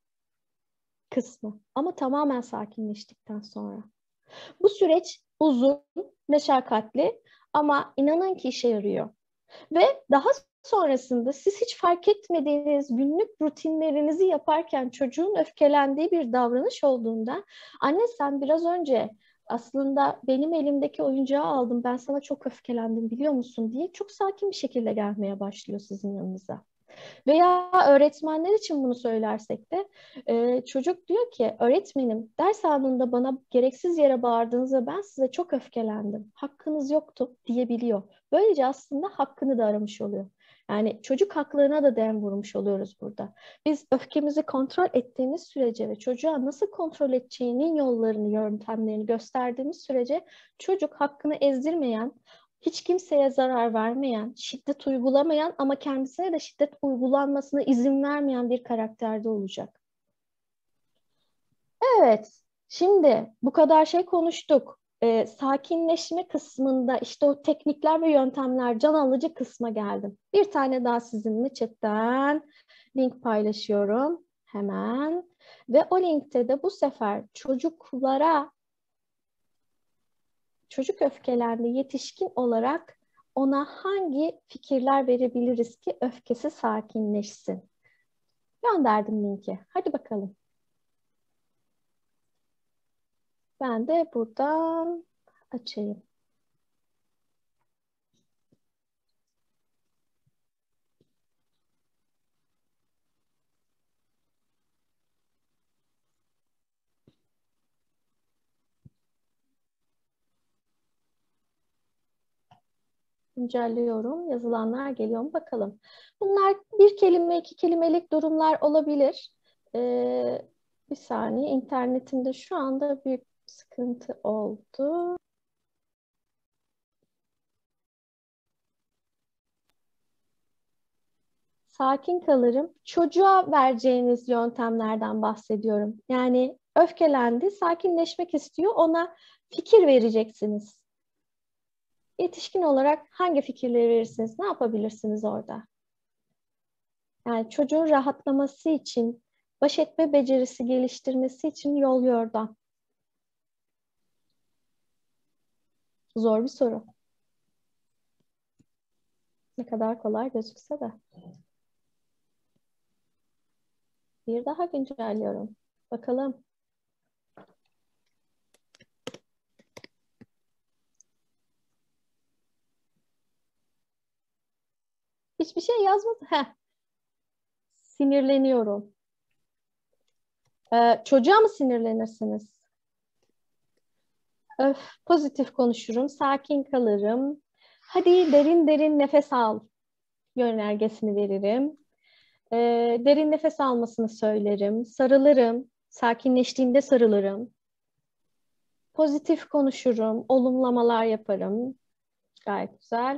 Kısmı. Ama tamamen sakinleştikten sonra. Bu süreç uzun, meşakkatli ama inanın ki işe yarıyor. Ve daha sonrasında siz hiç fark etmediğiniz günlük rutinlerinizi yaparken çocuğun öfkelendiği bir davranış olduğunda anne sen biraz önce aslında benim elimdeki oyuncağı aldım, ben sana çok öfkelendim biliyor musun diye çok sakin bir şekilde gelmeye başlıyor sizin yanınıza. Veya öğretmenler için bunu söylersek de e, çocuk diyor ki öğretmenim ders anında bana gereksiz yere bağırdığınızda ben size çok öfkelendim. Hakkınız yoktu diyebiliyor. Böylece aslında hakkını da aramış oluyor. Yani çocuk haklarına da dem vurmuş oluyoruz burada. Biz öfkemizi kontrol ettiğimiz sürece ve çocuğa nasıl kontrol edeceğinin yollarını, yöntemlerini gösterdiğimiz sürece çocuk hakkını ezdirmeyen, hiç kimseye zarar vermeyen, şiddet uygulamayan ama kendisine de şiddet uygulanmasına izin vermeyen bir karakterde olacak. Evet, şimdi bu kadar şey konuştuk. Ee, sakinleşme kısmında işte o teknikler ve yöntemler can alıcı kısma geldim. Bir tane daha sizinle chatten link paylaşıyorum hemen. Ve o linkte de bu sefer çocuklara çocuk öfkelendi yetişkin olarak ona hangi fikirler verebiliriz ki öfkesi sakinleşsin? Gönderdim linki. Hadi bakalım. Ben de buradan açayım. Güncelliyorum. Yazılanlar geliyor mu bakalım. Bunlar bir kelime, iki kelimelik durumlar olabilir. Ee, bir saniye. İnternetimde şu anda büyük sıkıntı oldu. Sakin kalırım. Çocuğa vereceğiniz yöntemlerden bahsediyorum. Yani öfkelendi, sakinleşmek istiyor. Ona fikir vereceksiniz. Yetişkin olarak hangi fikirleri verirsiniz? Ne yapabilirsiniz orada? Yani çocuğun rahatlaması için Baş etme becerisi geliştirmesi için yol yordam. Zor bir soru. Ne kadar kolay gözükse de. Bir daha güncelliyorum. Bakalım. Hiçbir şey yazmadı. Heh. Sinirleniyorum. Ee, çocuğa mı sinirlenirsiniz? Öf, pozitif konuşurum, sakin kalırım. Hadi derin derin nefes al yönergesini veririm. Ee, derin nefes almasını söylerim. Sarılırım. Sakinleştiğimde sarılırım. Pozitif konuşurum. Olumlamalar yaparım. Gayet güzel.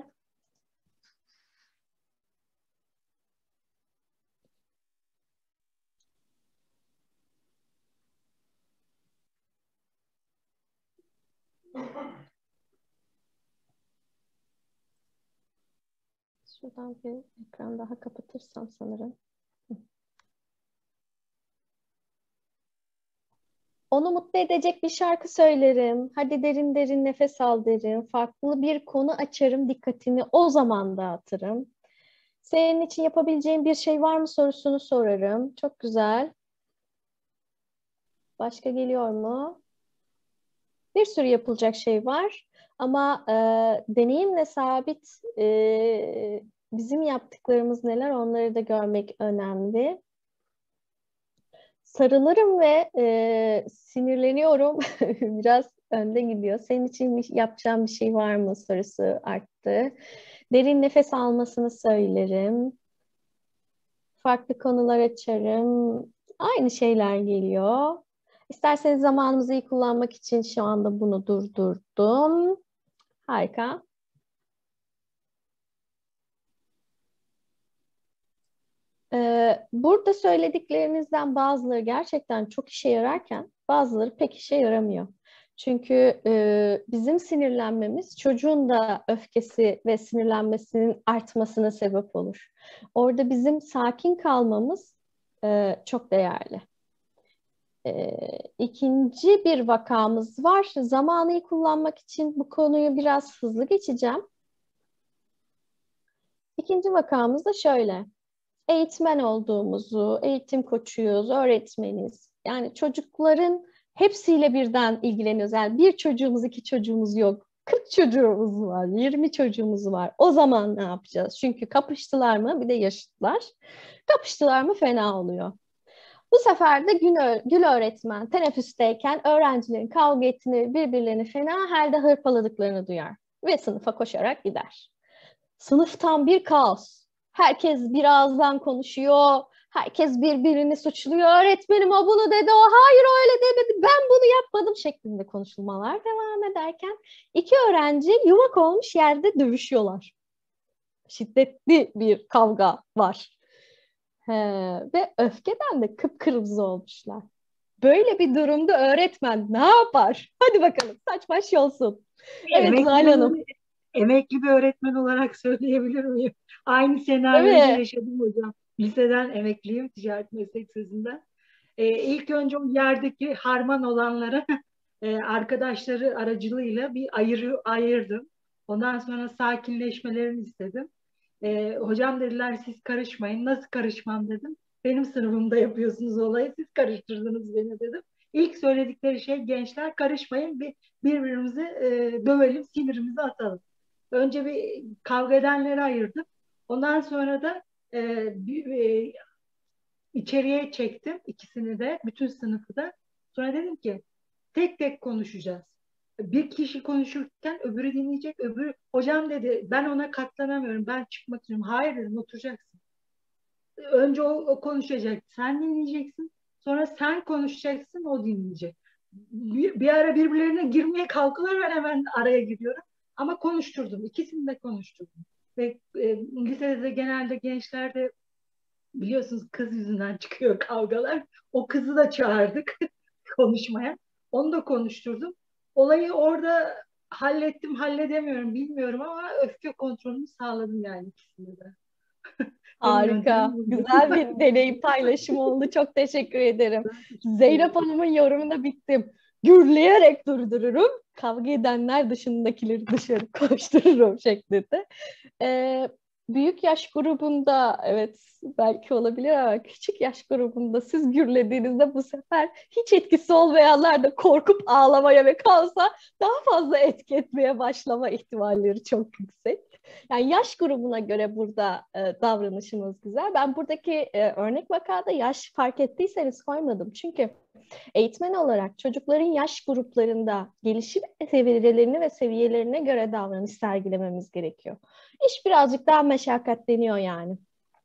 Şuradan bir ekran daha kapatırsam sanırım. Onu mutlu edecek bir şarkı söylerim. Hadi derin derin nefes al derim. Farklı bir konu açarım. Dikkatini o zaman dağıtırım. Senin için yapabileceğin bir şey var mı sorusunu sorarım. Çok güzel. Başka geliyor mu? Bir sürü yapılacak şey var. Ama e, deneyimle sabit e, bizim yaptıklarımız neler onları da görmek önemli. Sarılırım ve e, sinirleniyorum. Biraz önde gidiyor. Senin için bir, yapacağım bir şey var mı sorusu arttı. Derin nefes almasını söylerim. Farklı konular açarım. Aynı şeyler geliyor. İsterseniz zamanımızı iyi kullanmak için şu anda bunu durdurdum. Harika. Ee, burada söylediklerinizden bazıları gerçekten çok işe yararken bazıları pek işe yaramıyor. Çünkü e, bizim sinirlenmemiz çocuğun da öfkesi ve sinirlenmesinin artmasına sebep olur. Orada bizim sakin kalmamız e, çok değerli. E, ikinci bir vakamız var. Zamanı iyi kullanmak için bu konuyu biraz hızlı geçeceğim. İkinci vakamız da şöyle. Eğitmen olduğumuzu, eğitim koçuyuz, öğretmeniz. Yani çocukların hepsiyle birden ilgileniyoruz. Yani bir çocuğumuz, iki çocuğumuz yok. kırk çocuğumuz var, yirmi çocuğumuz var. O zaman ne yapacağız? Çünkü kapıştılar mı? Bir de yaşıtlar. Kapıştılar mı fena oluyor. Bu sefer de Gül öğretmen teneffüsteyken öğrencilerin kavga ettiğini, birbirlerini fena halde hırpaladıklarını duyar. Ve sınıfa koşarak gider. Sınıf tam bir kaos. Herkes bir ağızdan konuşuyor. Herkes birbirini suçluyor. Öğretmenim o bunu dedi, o hayır öyle demedi, ben bunu yapmadım şeklinde konuşulmalar devam ederken iki öğrenci yumak olmuş yerde dövüşüyorlar. Şiddetli bir kavga var. He, ve öfkeden de kıpkırmızı olmuşlar. Böyle bir durumda öğretmen ne yapar? Hadi bakalım saç baş yolsun. Evet Emekli, Zuhal Hanım. emekli bir öğretmen olarak söyleyebilir miyim? Aynı senaryoyu yaşadım hocam. Liseden emekliyim, ticaret meslek sözünden. Ee, ilk önce o yerdeki harman olanlara e, arkadaşları aracılığıyla bir ayırı, ayırdım. Ondan sonra sakinleşmelerini istedim. Ee, hocam dediler siz karışmayın. Nasıl karışmam dedim. Benim sınıfımda yapıyorsunuz olayı. Siz karıştırdınız beni dedim. İlk söyledikleri şey gençler karışmayın. Bir, birbirimizi e, dövelim, sinirimizi atalım. Önce bir kavga edenleri ayırdım. Ondan sonra da e, bir, e, içeriye çektim ikisini de, bütün sınıfı da. Sonra dedim ki tek tek konuşacağız. Bir kişi konuşurken öbürü dinleyecek, öbürü hocam dedi ben ona katlanamıyorum, ben çıkmak istiyorum. Hayır dedim, oturacaksın. Önce o, o konuşacak, sen dinleyeceksin. Sonra sen konuşacaksın, o dinleyecek. Bir, bir ara birbirlerine girmeye kalkıyorlar, ben hemen araya giriyorum. Ama konuşturdum, ikisini de konuşturdum. Ve e, lisede de genelde gençlerde biliyorsunuz kız yüzünden çıkıyor kavgalar. O kızı da çağırdık konuşmaya. Onu da konuşturdum. Olayı orada hallettim, halledemiyorum bilmiyorum ama öfke kontrolünü sağladım yani ikisini de. Harika. Güzel bir deneyim paylaşımı oldu. Çok teşekkür ederim. Zeynep Hanım'ın yorumuna bittim. Gürleyerek durdururum. Kavga edenler dışındakileri dışarı koştururum şeklinde. Ee, büyük yaş grubunda evet belki olabilir ama küçük yaş grubunda siz gürlediğinizde bu sefer hiç etkisi olmayanlar da korkup ağlamaya ve kalsa daha fazla etki etmeye başlama ihtimalleri çok yüksek. Yani yaş grubuna göre burada e, davranışımız güzel. Ben buradaki e, örnek vakada yaş fark ettiyseniz koymadım. Çünkü eğitmen olarak çocukların yaş gruplarında gelişim seviyelerine ve seviyelerine göre davranış sergilememiz gerekiyor. İş birazcık daha meşakkatleniyor yani.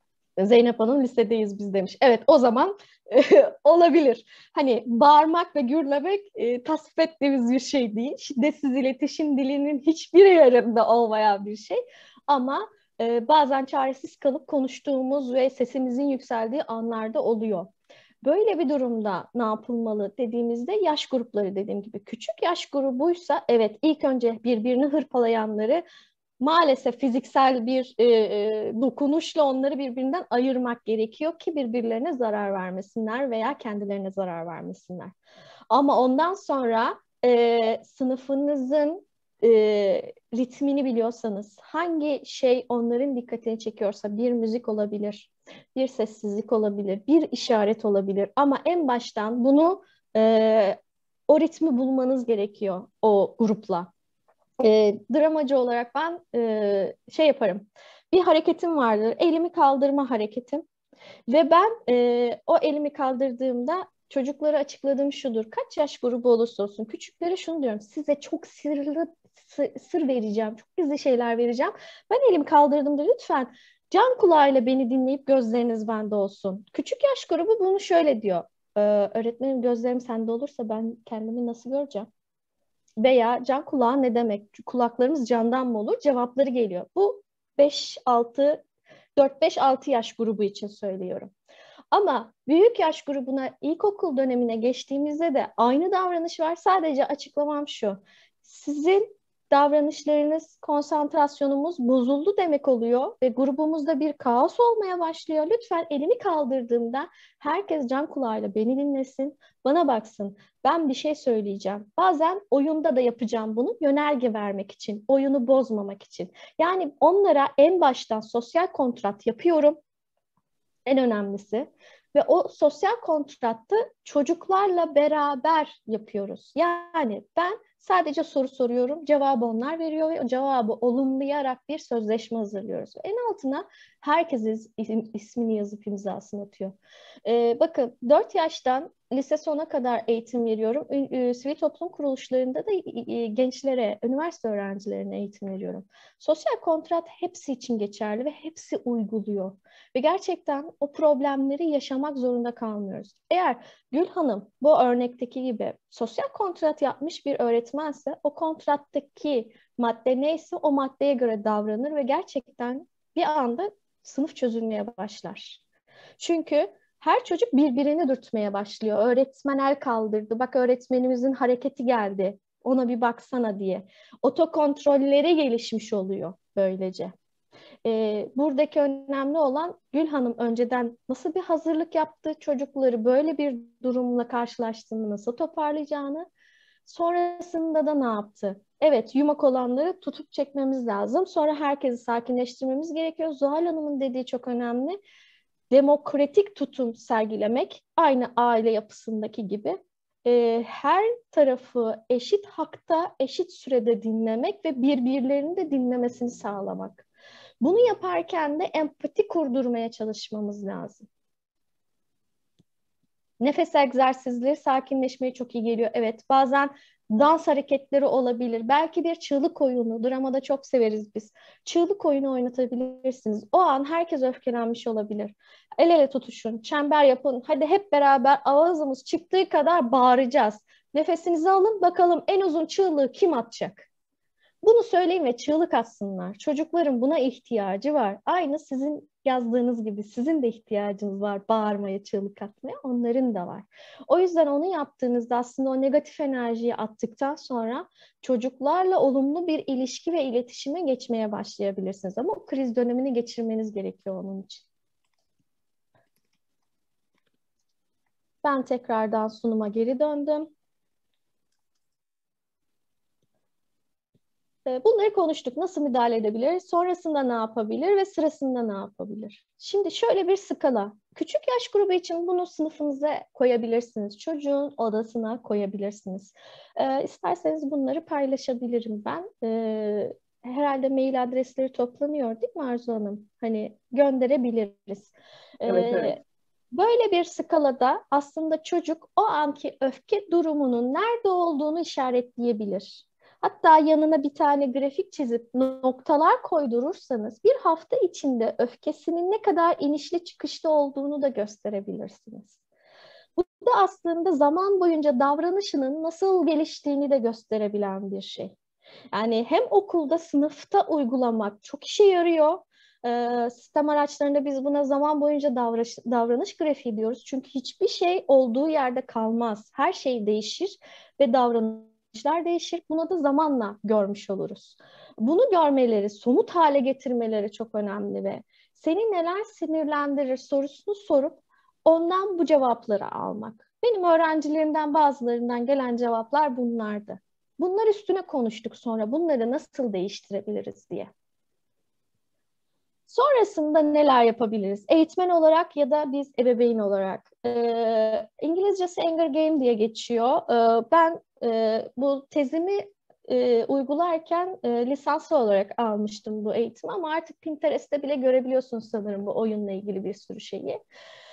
Zeynep Hanım lisedeyiz biz demiş. Evet o zaman olabilir. Hani bağırmak ve gürlemek e, tasvip ettiğimiz bir şey değil. Şiddetsiz iletişim dilinin hiçbir yerinde olmayan bir şey. Ama e, bazen çaresiz kalıp konuştuğumuz ve sesimizin yükseldiği anlarda oluyor. Böyle bir durumda ne yapılmalı dediğimizde yaş grupları dediğim gibi küçük yaş grubuysa evet ilk önce birbirini hırpalayanları maalesef fiziksel bir e, e, dokunuşla onları birbirinden ayırmak gerekiyor ki birbirlerine zarar vermesinler veya kendilerine zarar vermesinler. Ama ondan sonra e, sınıfınızın e, ritmini biliyorsanız, hangi şey onların dikkatini çekiyorsa bir müzik olabilir, bir sessizlik olabilir, bir işaret olabilir ama en baştan bunu e, o ritmi bulmanız gerekiyor o grupla. E, dramacı olarak ben e, şey yaparım. Bir hareketim vardır. Elimi kaldırma hareketim. Ve ben e, o elimi kaldırdığımda çocuklara açıkladığım şudur. Kaç yaş grubu olursa olsun küçüklere şunu diyorum. Size çok sırlı sır, sır vereceğim. Çok gizli şeyler vereceğim. Ben elimi kaldırdığımda lütfen can kulağıyla beni dinleyip gözleriniz bende olsun. Küçük yaş grubu bunu şöyle diyor. E, öğretmenim gözlerim sende olursa ben kendimi nasıl göreceğim? Veya can kulağı ne demek? Kulaklarımız candan mı olur? Cevapları geliyor. Bu beş altı dört beş altı yaş grubu için söylüyorum. Ama büyük yaş grubuna ilkokul dönemine geçtiğimizde de aynı davranış var. Sadece açıklamam şu. Sizin davranışlarınız, konsantrasyonumuz bozuldu demek oluyor ve grubumuzda bir kaos olmaya başlıyor. Lütfen elimi kaldırdığımda herkes can kulağıyla beni dinlesin, bana baksın. Ben bir şey söyleyeceğim. Bazen oyunda da yapacağım bunu yönerge vermek için, oyunu bozmamak için. Yani onlara en baştan sosyal kontrat yapıyorum. En önemlisi. Ve o sosyal kontratı çocuklarla beraber yapıyoruz. Yani ben sadece soru soruyorum, cevabı onlar veriyor ve o cevabı olumlayarak bir sözleşme hazırlıyoruz. En altına herkes is- ismini yazıp imzasını atıyor. Ee, bakın dört yaştan lise sona kadar eğitim veriyorum. Ü- Sivil toplum kuruluşlarında da gençlere, üniversite öğrencilerine eğitim veriyorum. Sosyal kontrat hepsi için geçerli ve hepsi uyguluyor. Ve gerçekten o problemleri yaşamak zorunda kalmıyoruz. Eğer Gül Hanım bu örnekteki gibi sosyal kontrat yapmış bir öğretmense o kontrattaki madde neyse o maddeye göre davranır ve gerçekten bir anda sınıf çözülmeye başlar. Çünkü her çocuk birbirini dürtmeye başlıyor. Öğretmen el kaldırdı. Bak öğretmenimizin hareketi geldi. Ona bir baksana diye. Otokontrolleri gelişmiş oluyor böylece. Ee, buradaki önemli olan Gül Hanım önceden nasıl bir hazırlık yaptı, çocukları böyle bir durumla karşılaştığını nasıl toparlayacağını, sonrasında da ne yaptı? Evet, yumak olanları tutup çekmemiz lazım. Sonra herkesi sakinleştirmemiz gerekiyor. Zuhal Hanım'ın dediği çok önemli. Demokratik tutum sergilemek, aynı aile yapısındaki gibi. Ee, her tarafı eşit hakta, eşit sürede dinlemek ve birbirlerini de dinlemesini sağlamak. Bunu yaparken de empati kurdurmaya çalışmamız lazım. Nefes egzersizleri sakinleşmeye çok iyi geliyor. Evet, bazen dans hareketleri olabilir. Belki bir çığlık oyunu, dramada çok severiz biz. Çığlık oyunu oynatabilirsiniz. O an herkes öfkelenmiş olabilir. El ele tutuşun, çember yapın. Hadi hep beraber ağzımız çıktığı kadar bağıracağız. Nefesinizi alın, bakalım en uzun çığlığı kim atacak? Bunu söyleyin ve çığlık atsınlar. Çocukların buna ihtiyacı var. Aynı sizin yazdığınız gibi sizin de ihtiyacınız var bağırmaya, çığlık atmaya. Onların da var. O yüzden onu yaptığınızda aslında o negatif enerjiyi attıktan sonra çocuklarla olumlu bir ilişki ve iletişime geçmeye başlayabilirsiniz. Ama o kriz dönemini geçirmeniz gerekiyor onun için. Ben tekrardan sunuma geri döndüm. Bunları konuştuk. Nasıl müdahale edebilir? Sonrasında ne yapabilir ve sırasında ne yapabilir? Şimdi şöyle bir skala. Küçük yaş grubu için bunu sınıfınıza koyabilirsiniz. Çocuğun odasına koyabilirsiniz. Ee, isterseniz bunları paylaşabilirim ben. Ee, herhalde mail adresleri toplanıyor değil mi Arzu Hanım? Hani gönderebiliriz. Ee, Evet, evet. Böyle bir skalada aslında çocuk o anki öfke durumunun nerede olduğunu işaretleyebilir. Hatta yanına bir tane grafik çizip noktalar koydurursanız bir hafta içinde öfkesinin ne kadar inişli çıkışlı olduğunu da gösterebilirsiniz. Bu da aslında zaman boyunca davranışının nasıl geliştiğini de gösterebilen bir şey. Yani hem okulda, sınıfta uygulamak çok işe yarıyor. Ee, sistem araçlarında biz buna zaman boyunca davranış, davranış grafiği diyoruz. Çünkü hiçbir şey olduğu yerde kalmaz. Her şey değişir ve davranışlar değişir. Buna da zamanla görmüş oluruz. Bunu görmeleri, somut hale getirmeleri çok önemli ve seni neler sinirlendirir sorusunu sorup ondan bu cevapları almak. Benim öğrencilerimden bazılarından gelen cevaplar bunlardı. Bunlar üstüne konuştuk sonra. Bunları nasıl değiştirebiliriz diye. Sonrasında neler yapabiliriz? Eğitmen olarak ya da biz ebeveyn olarak. Ee, İngilizcesi Anger Game diye geçiyor. Ee, ben e, bu tezimi e, uygularken e, lisanslı olarak almıştım bu eğitimi ama artık Pinterest'te bile görebiliyorsunuz sanırım bu oyunla ilgili bir sürü şeyi.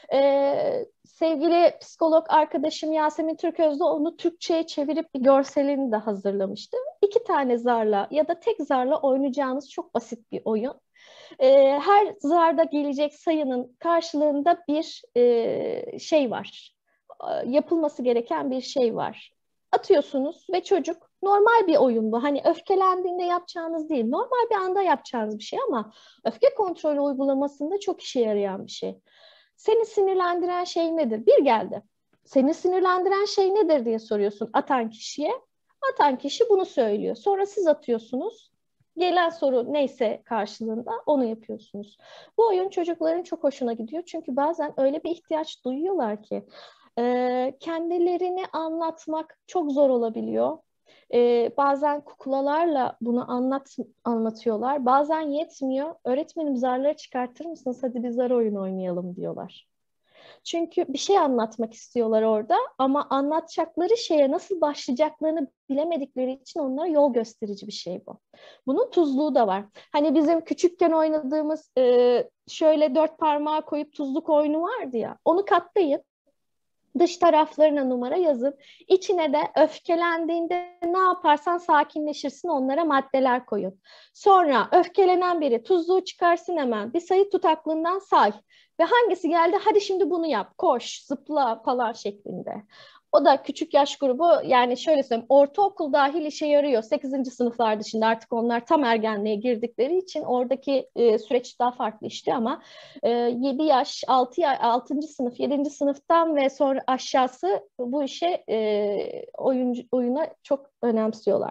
Ee, sevgili psikolog arkadaşım Yasemin Türköz de onu Türkçe'ye çevirip bir görselini de hazırlamıştı. İki tane zarla ya da tek zarla oynayacağınız çok basit bir oyun. Ee, her zarda gelecek sayının karşılığında bir e, şey var. Yapılması gereken bir şey var. Atıyorsunuz ve çocuk normal bir oyun bu. Hani öfkelendiğinde yapacağınız değil. Normal bir anda yapacağınız bir şey ama öfke kontrolü uygulamasında çok işe yarayan bir şey. Seni sinirlendiren şey nedir? Bir geldi. Seni sinirlendiren şey nedir diye soruyorsun atan kişiye. Atan kişi bunu söylüyor. Sonra siz atıyorsunuz. Gelen soru neyse karşılığında onu yapıyorsunuz. Bu oyun çocukların çok hoşuna gidiyor. Çünkü bazen öyle bir ihtiyaç duyuyorlar ki e, kendilerini anlatmak çok zor olabiliyor. Ee, bazen kuklalarla bunu anlat, anlatıyorlar. Bazen yetmiyor. Öğretmenim zarları çıkartır mısınız? Hadi bir zar oyunu oynayalım diyorlar. Çünkü bir şey anlatmak istiyorlar orada ama anlatacakları şeye nasıl başlayacaklarını bilemedikleri için onlara yol gösterici bir şey bu. Bunun tuzluğu da var. Hani bizim küçükken oynadığımız e, şöyle dört parmağı koyup tuzluk oyunu vardı ya. Onu katlayın. Dış taraflarına numara yazın. İçine de öfkelendiğinde ne yaparsan sakinleşirsin onlara maddeler koyun. Sonra öfkelenen biri tuzluğu çıkarsın hemen. Bir sayı tut aklından say. Ve hangisi geldi? Hadi şimdi bunu yap. Koş, zıpla falan şeklinde. O da küçük yaş grubu yani şöyle söyleyeyim ortaokul dahil işe yarıyor. sekizinci sınıflar dışında artık onlar tam ergenliğe girdikleri için oradaki e, süreç daha farklı işliyor ama e, yedi yaş, altı yaş, altıncı sınıf, yedinci sınıftan ve sonra aşağısı bu işe e, oyuncu, oyuna çok önemsiyorlar.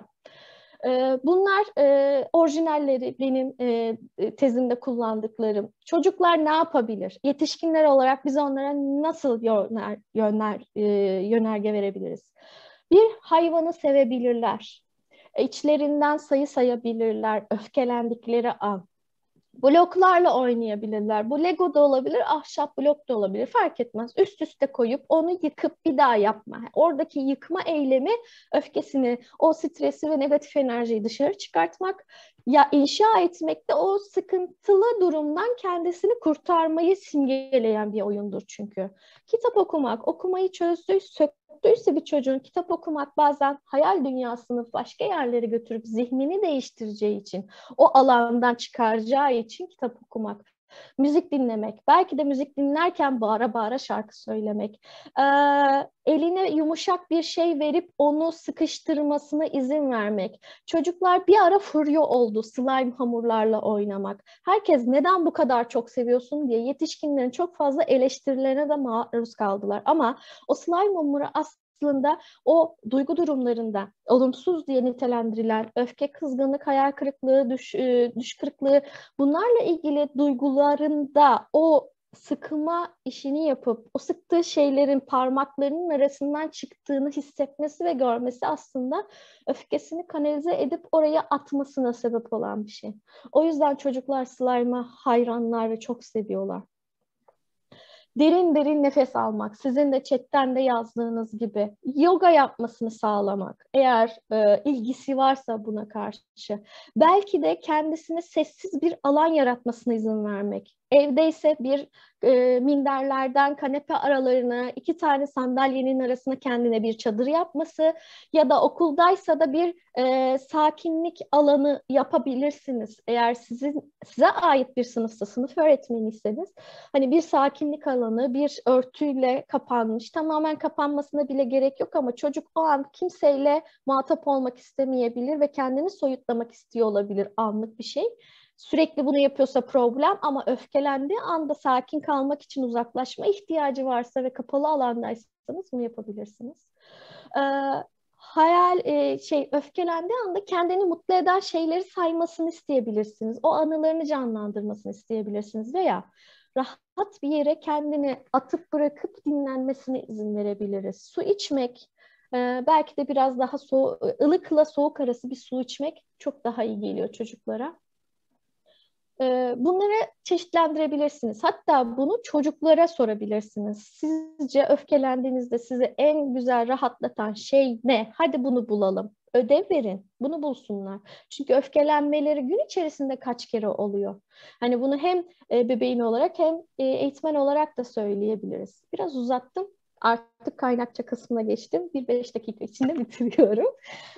Bunlar e, orijinalleri benim e, tezimde kullandıklarım. Çocuklar ne yapabilir? Yetişkinler olarak biz onlara nasıl yöner, yöner, e, yönerge verebiliriz? Bir hayvanı sevebilirler. İçlerinden sayı sayabilirler. Öfkelendikleri an. Bloklarla oynayabilirler. Bu Lego da olabilir, ahşap blok da olabilir. Fark etmez. Üst üste koyup onu yıkıp bir daha yapma. Oradaki yıkma eylemi öfkesini, o stresi ve negatif enerjiyi dışarı çıkartmak, ya inşa etmekte o sıkıntılı durumdan kendisini kurtarmayı simgeleyen bir oyundur çünkü. Kitap okumak, okumayı çözdüğü, söktüyse bir çocuğun kitap okumak bazen hayal dünyasını başka yerlere götürüp zihnini değiştireceği için, o alandan çıkaracağı için kitap okumak. Müzik dinlemek, belki de müzik dinlerken bağıra bağıra şarkı söylemek, ee, eline yumuşak bir şey verip onu sıkıştırmasına izin vermek. Çocuklar bir ara furya oldu slime hamurlarla oynamak. Herkes neden bu kadar çok seviyorsun diye yetişkinlerin çok fazla eleştirilerine de maruz kaldılar. Ama o slime hamuru aslında aslında o duygu durumlarında olumsuz diye nitelendirilen öfke, kızgınlık, hayal kırıklığı, düş, düş kırıklığı bunlarla ilgili duygularında o sıkma işini yapıp o sıktığı şeylerin parmaklarının arasından çıktığını hissetmesi ve görmesi aslında öfkesini kanalize edip oraya atmasına sebep olan bir şey. O yüzden çocuklar slime'a hayranlar ve çok seviyorlar. Derin derin nefes almak, sizin de chatten de yazdığınız gibi yoga yapmasını sağlamak, eğer e, ilgisi varsa buna karşı. Belki de kendisine sessiz bir alan yaratmasına izin vermek. Evdeyse bir e, minderlerden kanepe aralarına, iki tane sandalyenin arasına kendine bir çadır yapması ya da okuldaysa da bir e, sakinlik alanı yapabilirsiniz. Eğer sizin size ait bir sınıfta, sınıf öğretmeniyseniz, hani bir sakinlik alanı, bir örtüyle kapanmış, tamamen kapanmasına bile gerek yok ama çocuk o an kimseyle muhatap olmak istemeyebilir ve kendini soyutlamak istiyor olabilir, anlık bir şey. Sürekli bunu yapıyorsa problem, ama öfkelendiği anda sakin kalmak için uzaklaşma ihtiyacı varsa ve kapalı alandaysanız bunu yapabilirsiniz. Ee, hayal e, şey öfkelendiği anda kendini mutlu eden şeyleri saymasını isteyebilirsiniz. O anılarını canlandırmasını isteyebilirsiniz veya rahat bir yere kendini atıp bırakıp dinlenmesine izin verebiliriz. Su içmek, e, belki de biraz daha soğuk, ılıkla soğuk arası bir su içmek çok daha iyi geliyor çocuklara. Bunları çeşitlendirebilirsiniz. Hatta bunu çocuklara sorabilirsiniz. Sizce öfkelendiğinizde sizi en güzel rahatlatan şey ne? Hadi bunu bulalım. Ödev verin. Bunu bulsunlar. Çünkü öfkelenmeleri gün içerisinde kaç kere oluyor? Hani bunu hem bebeğin olarak hem eğitmen olarak da söyleyebiliriz. Biraz uzattım. Artık kaynakça kısmına geçtim. Bir beş dakika içinde bitiriyorum.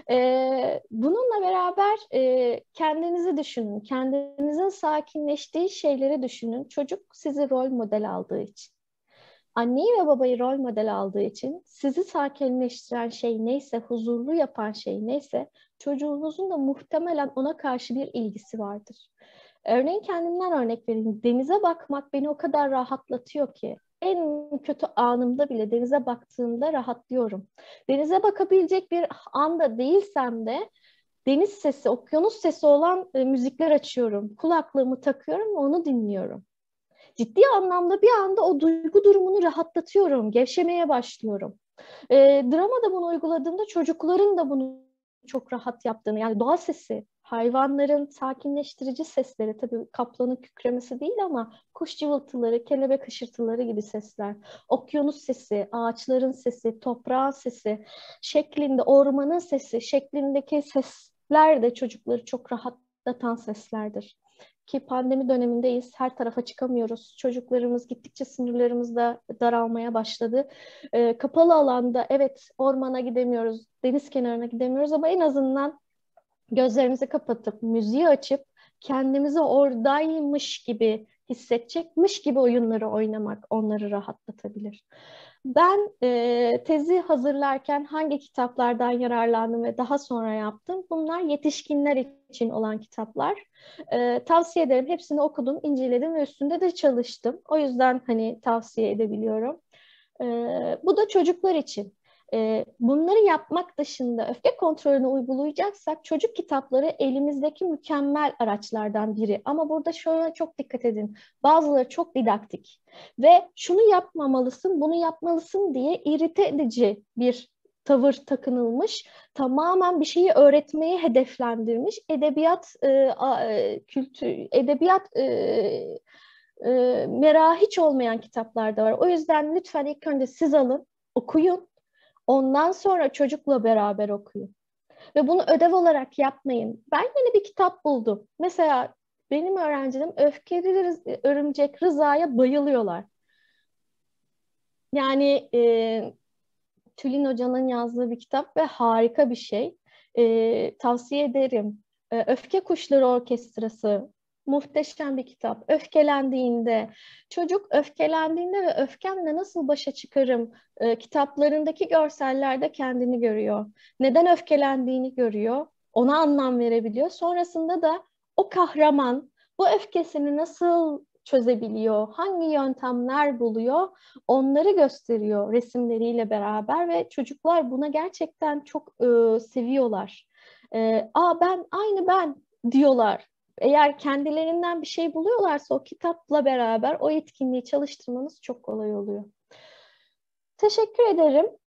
Ee, bununla beraber e, kendinizi düşünün. Kendinizin sakinleştiği şeyleri düşünün. Çocuk sizi rol model aldığı için. Anneyi ve babayı rol model aldığı için sizi sakinleştiren şey neyse, huzurlu yapan şey neyse, çocuğunuzun da muhtemelen ona karşı bir ilgisi vardır. Örneğin kendimden örnek vereyim. Denize bakmak beni o kadar rahatlatıyor ki. En kötü anımda bile denize baktığımda rahatlıyorum. Denize bakabilecek bir anda değilsem de deniz sesi, okyanus sesi olan e, müzikler açıyorum. Kulaklığımı takıyorum ve onu dinliyorum. Ciddi anlamda bir anda o duygu durumunu rahatlatıyorum, gevşemeye başlıyorum. E, dramada bunu uyguladığımda çocukların da bunu çok rahat yaptığını, yani doğa sesi, hayvanların sakinleştirici sesleri, tabii kaplanın kükremesi değil ama kuş cıvıltıları, kelebek hışırtıları gibi sesler, okyanus sesi, ağaçların sesi, toprağın sesi şeklinde, ormanın sesi şeklindeki sesler de çocukları çok rahatlatan seslerdir. Ki pandemi dönemindeyiz, her tarafa çıkamıyoruz. Çocuklarımız gittikçe sınırlarımız da daralmaya başladı. E, kapalı alanda evet, ormana gidemiyoruz, deniz kenarına gidemiyoruz ama en azından gözlerimizi kapatıp, müziği açıp, kendimizi oradaymış gibi hissedecekmiş gibi oyunları oynamak onları rahatlatabilir. Ben e, tezi hazırlarken hangi kitaplardan yararlandım ve daha sonra yaptım? Bunlar yetişkinler için olan kitaplar. E, tavsiye ederim. Hepsini okudum, inceledim ve üstünde de çalıştım. O yüzden hani tavsiye edebiliyorum. E, bu da çocuklar için. Bunları yapmak dışında öfke kontrolünü uygulayacaksak çocuk kitapları elimizdeki mükemmel araçlardan biri. Ama burada şuna çok dikkat edin. Bazıları çok didaktik ve şunu yapmamalısın, bunu yapmalısın diye irite edici bir tavır takınılmış, tamamen bir şeyi öğretmeyi hedeflendirmiş, edebiyat e, kültür, edebiyat e, e, merakı hiç olmayan kitaplar da var. O yüzden lütfen ilk önce siz alın, okuyun. Ondan sonra çocukla beraber okuyun. Ve bunu ödev olarak yapmayın. Ben yeni bir kitap buldum. Mesela benim öğrencilerim Öfkeli Örümcek Rıza'ya bayılıyorlar. Yani e, Tülin Hoca'nın yazdığı bir kitap ve harika bir şey. E, tavsiye ederim. E, Öfke Kuşları Orkestrası. Muhteşem bir kitap. Öfkelendiğinde, çocuk öfkelendiğinde ve öfkemle nasıl başa çıkarım e, kitaplarındaki görsellerde kendini görüyor. Neden öfkelendiğini görüyor. Ona anlam verebiliyor. Sonrasında da o kahraman bu öfkesini nasıl çözebiliyor, hangi yöntemler buluyor, onları gösteriyor resimleriyle beraber ve çocuklar buna gerçekten çok e, seviyorlar. E, Aa ben, aynı ben diyorlar. eğer kendilerinden bir şey buluyorlarsa o kitapla beraber o etkinliği çalıştırmanız çok kolay oluyor. Teşekkür ederim.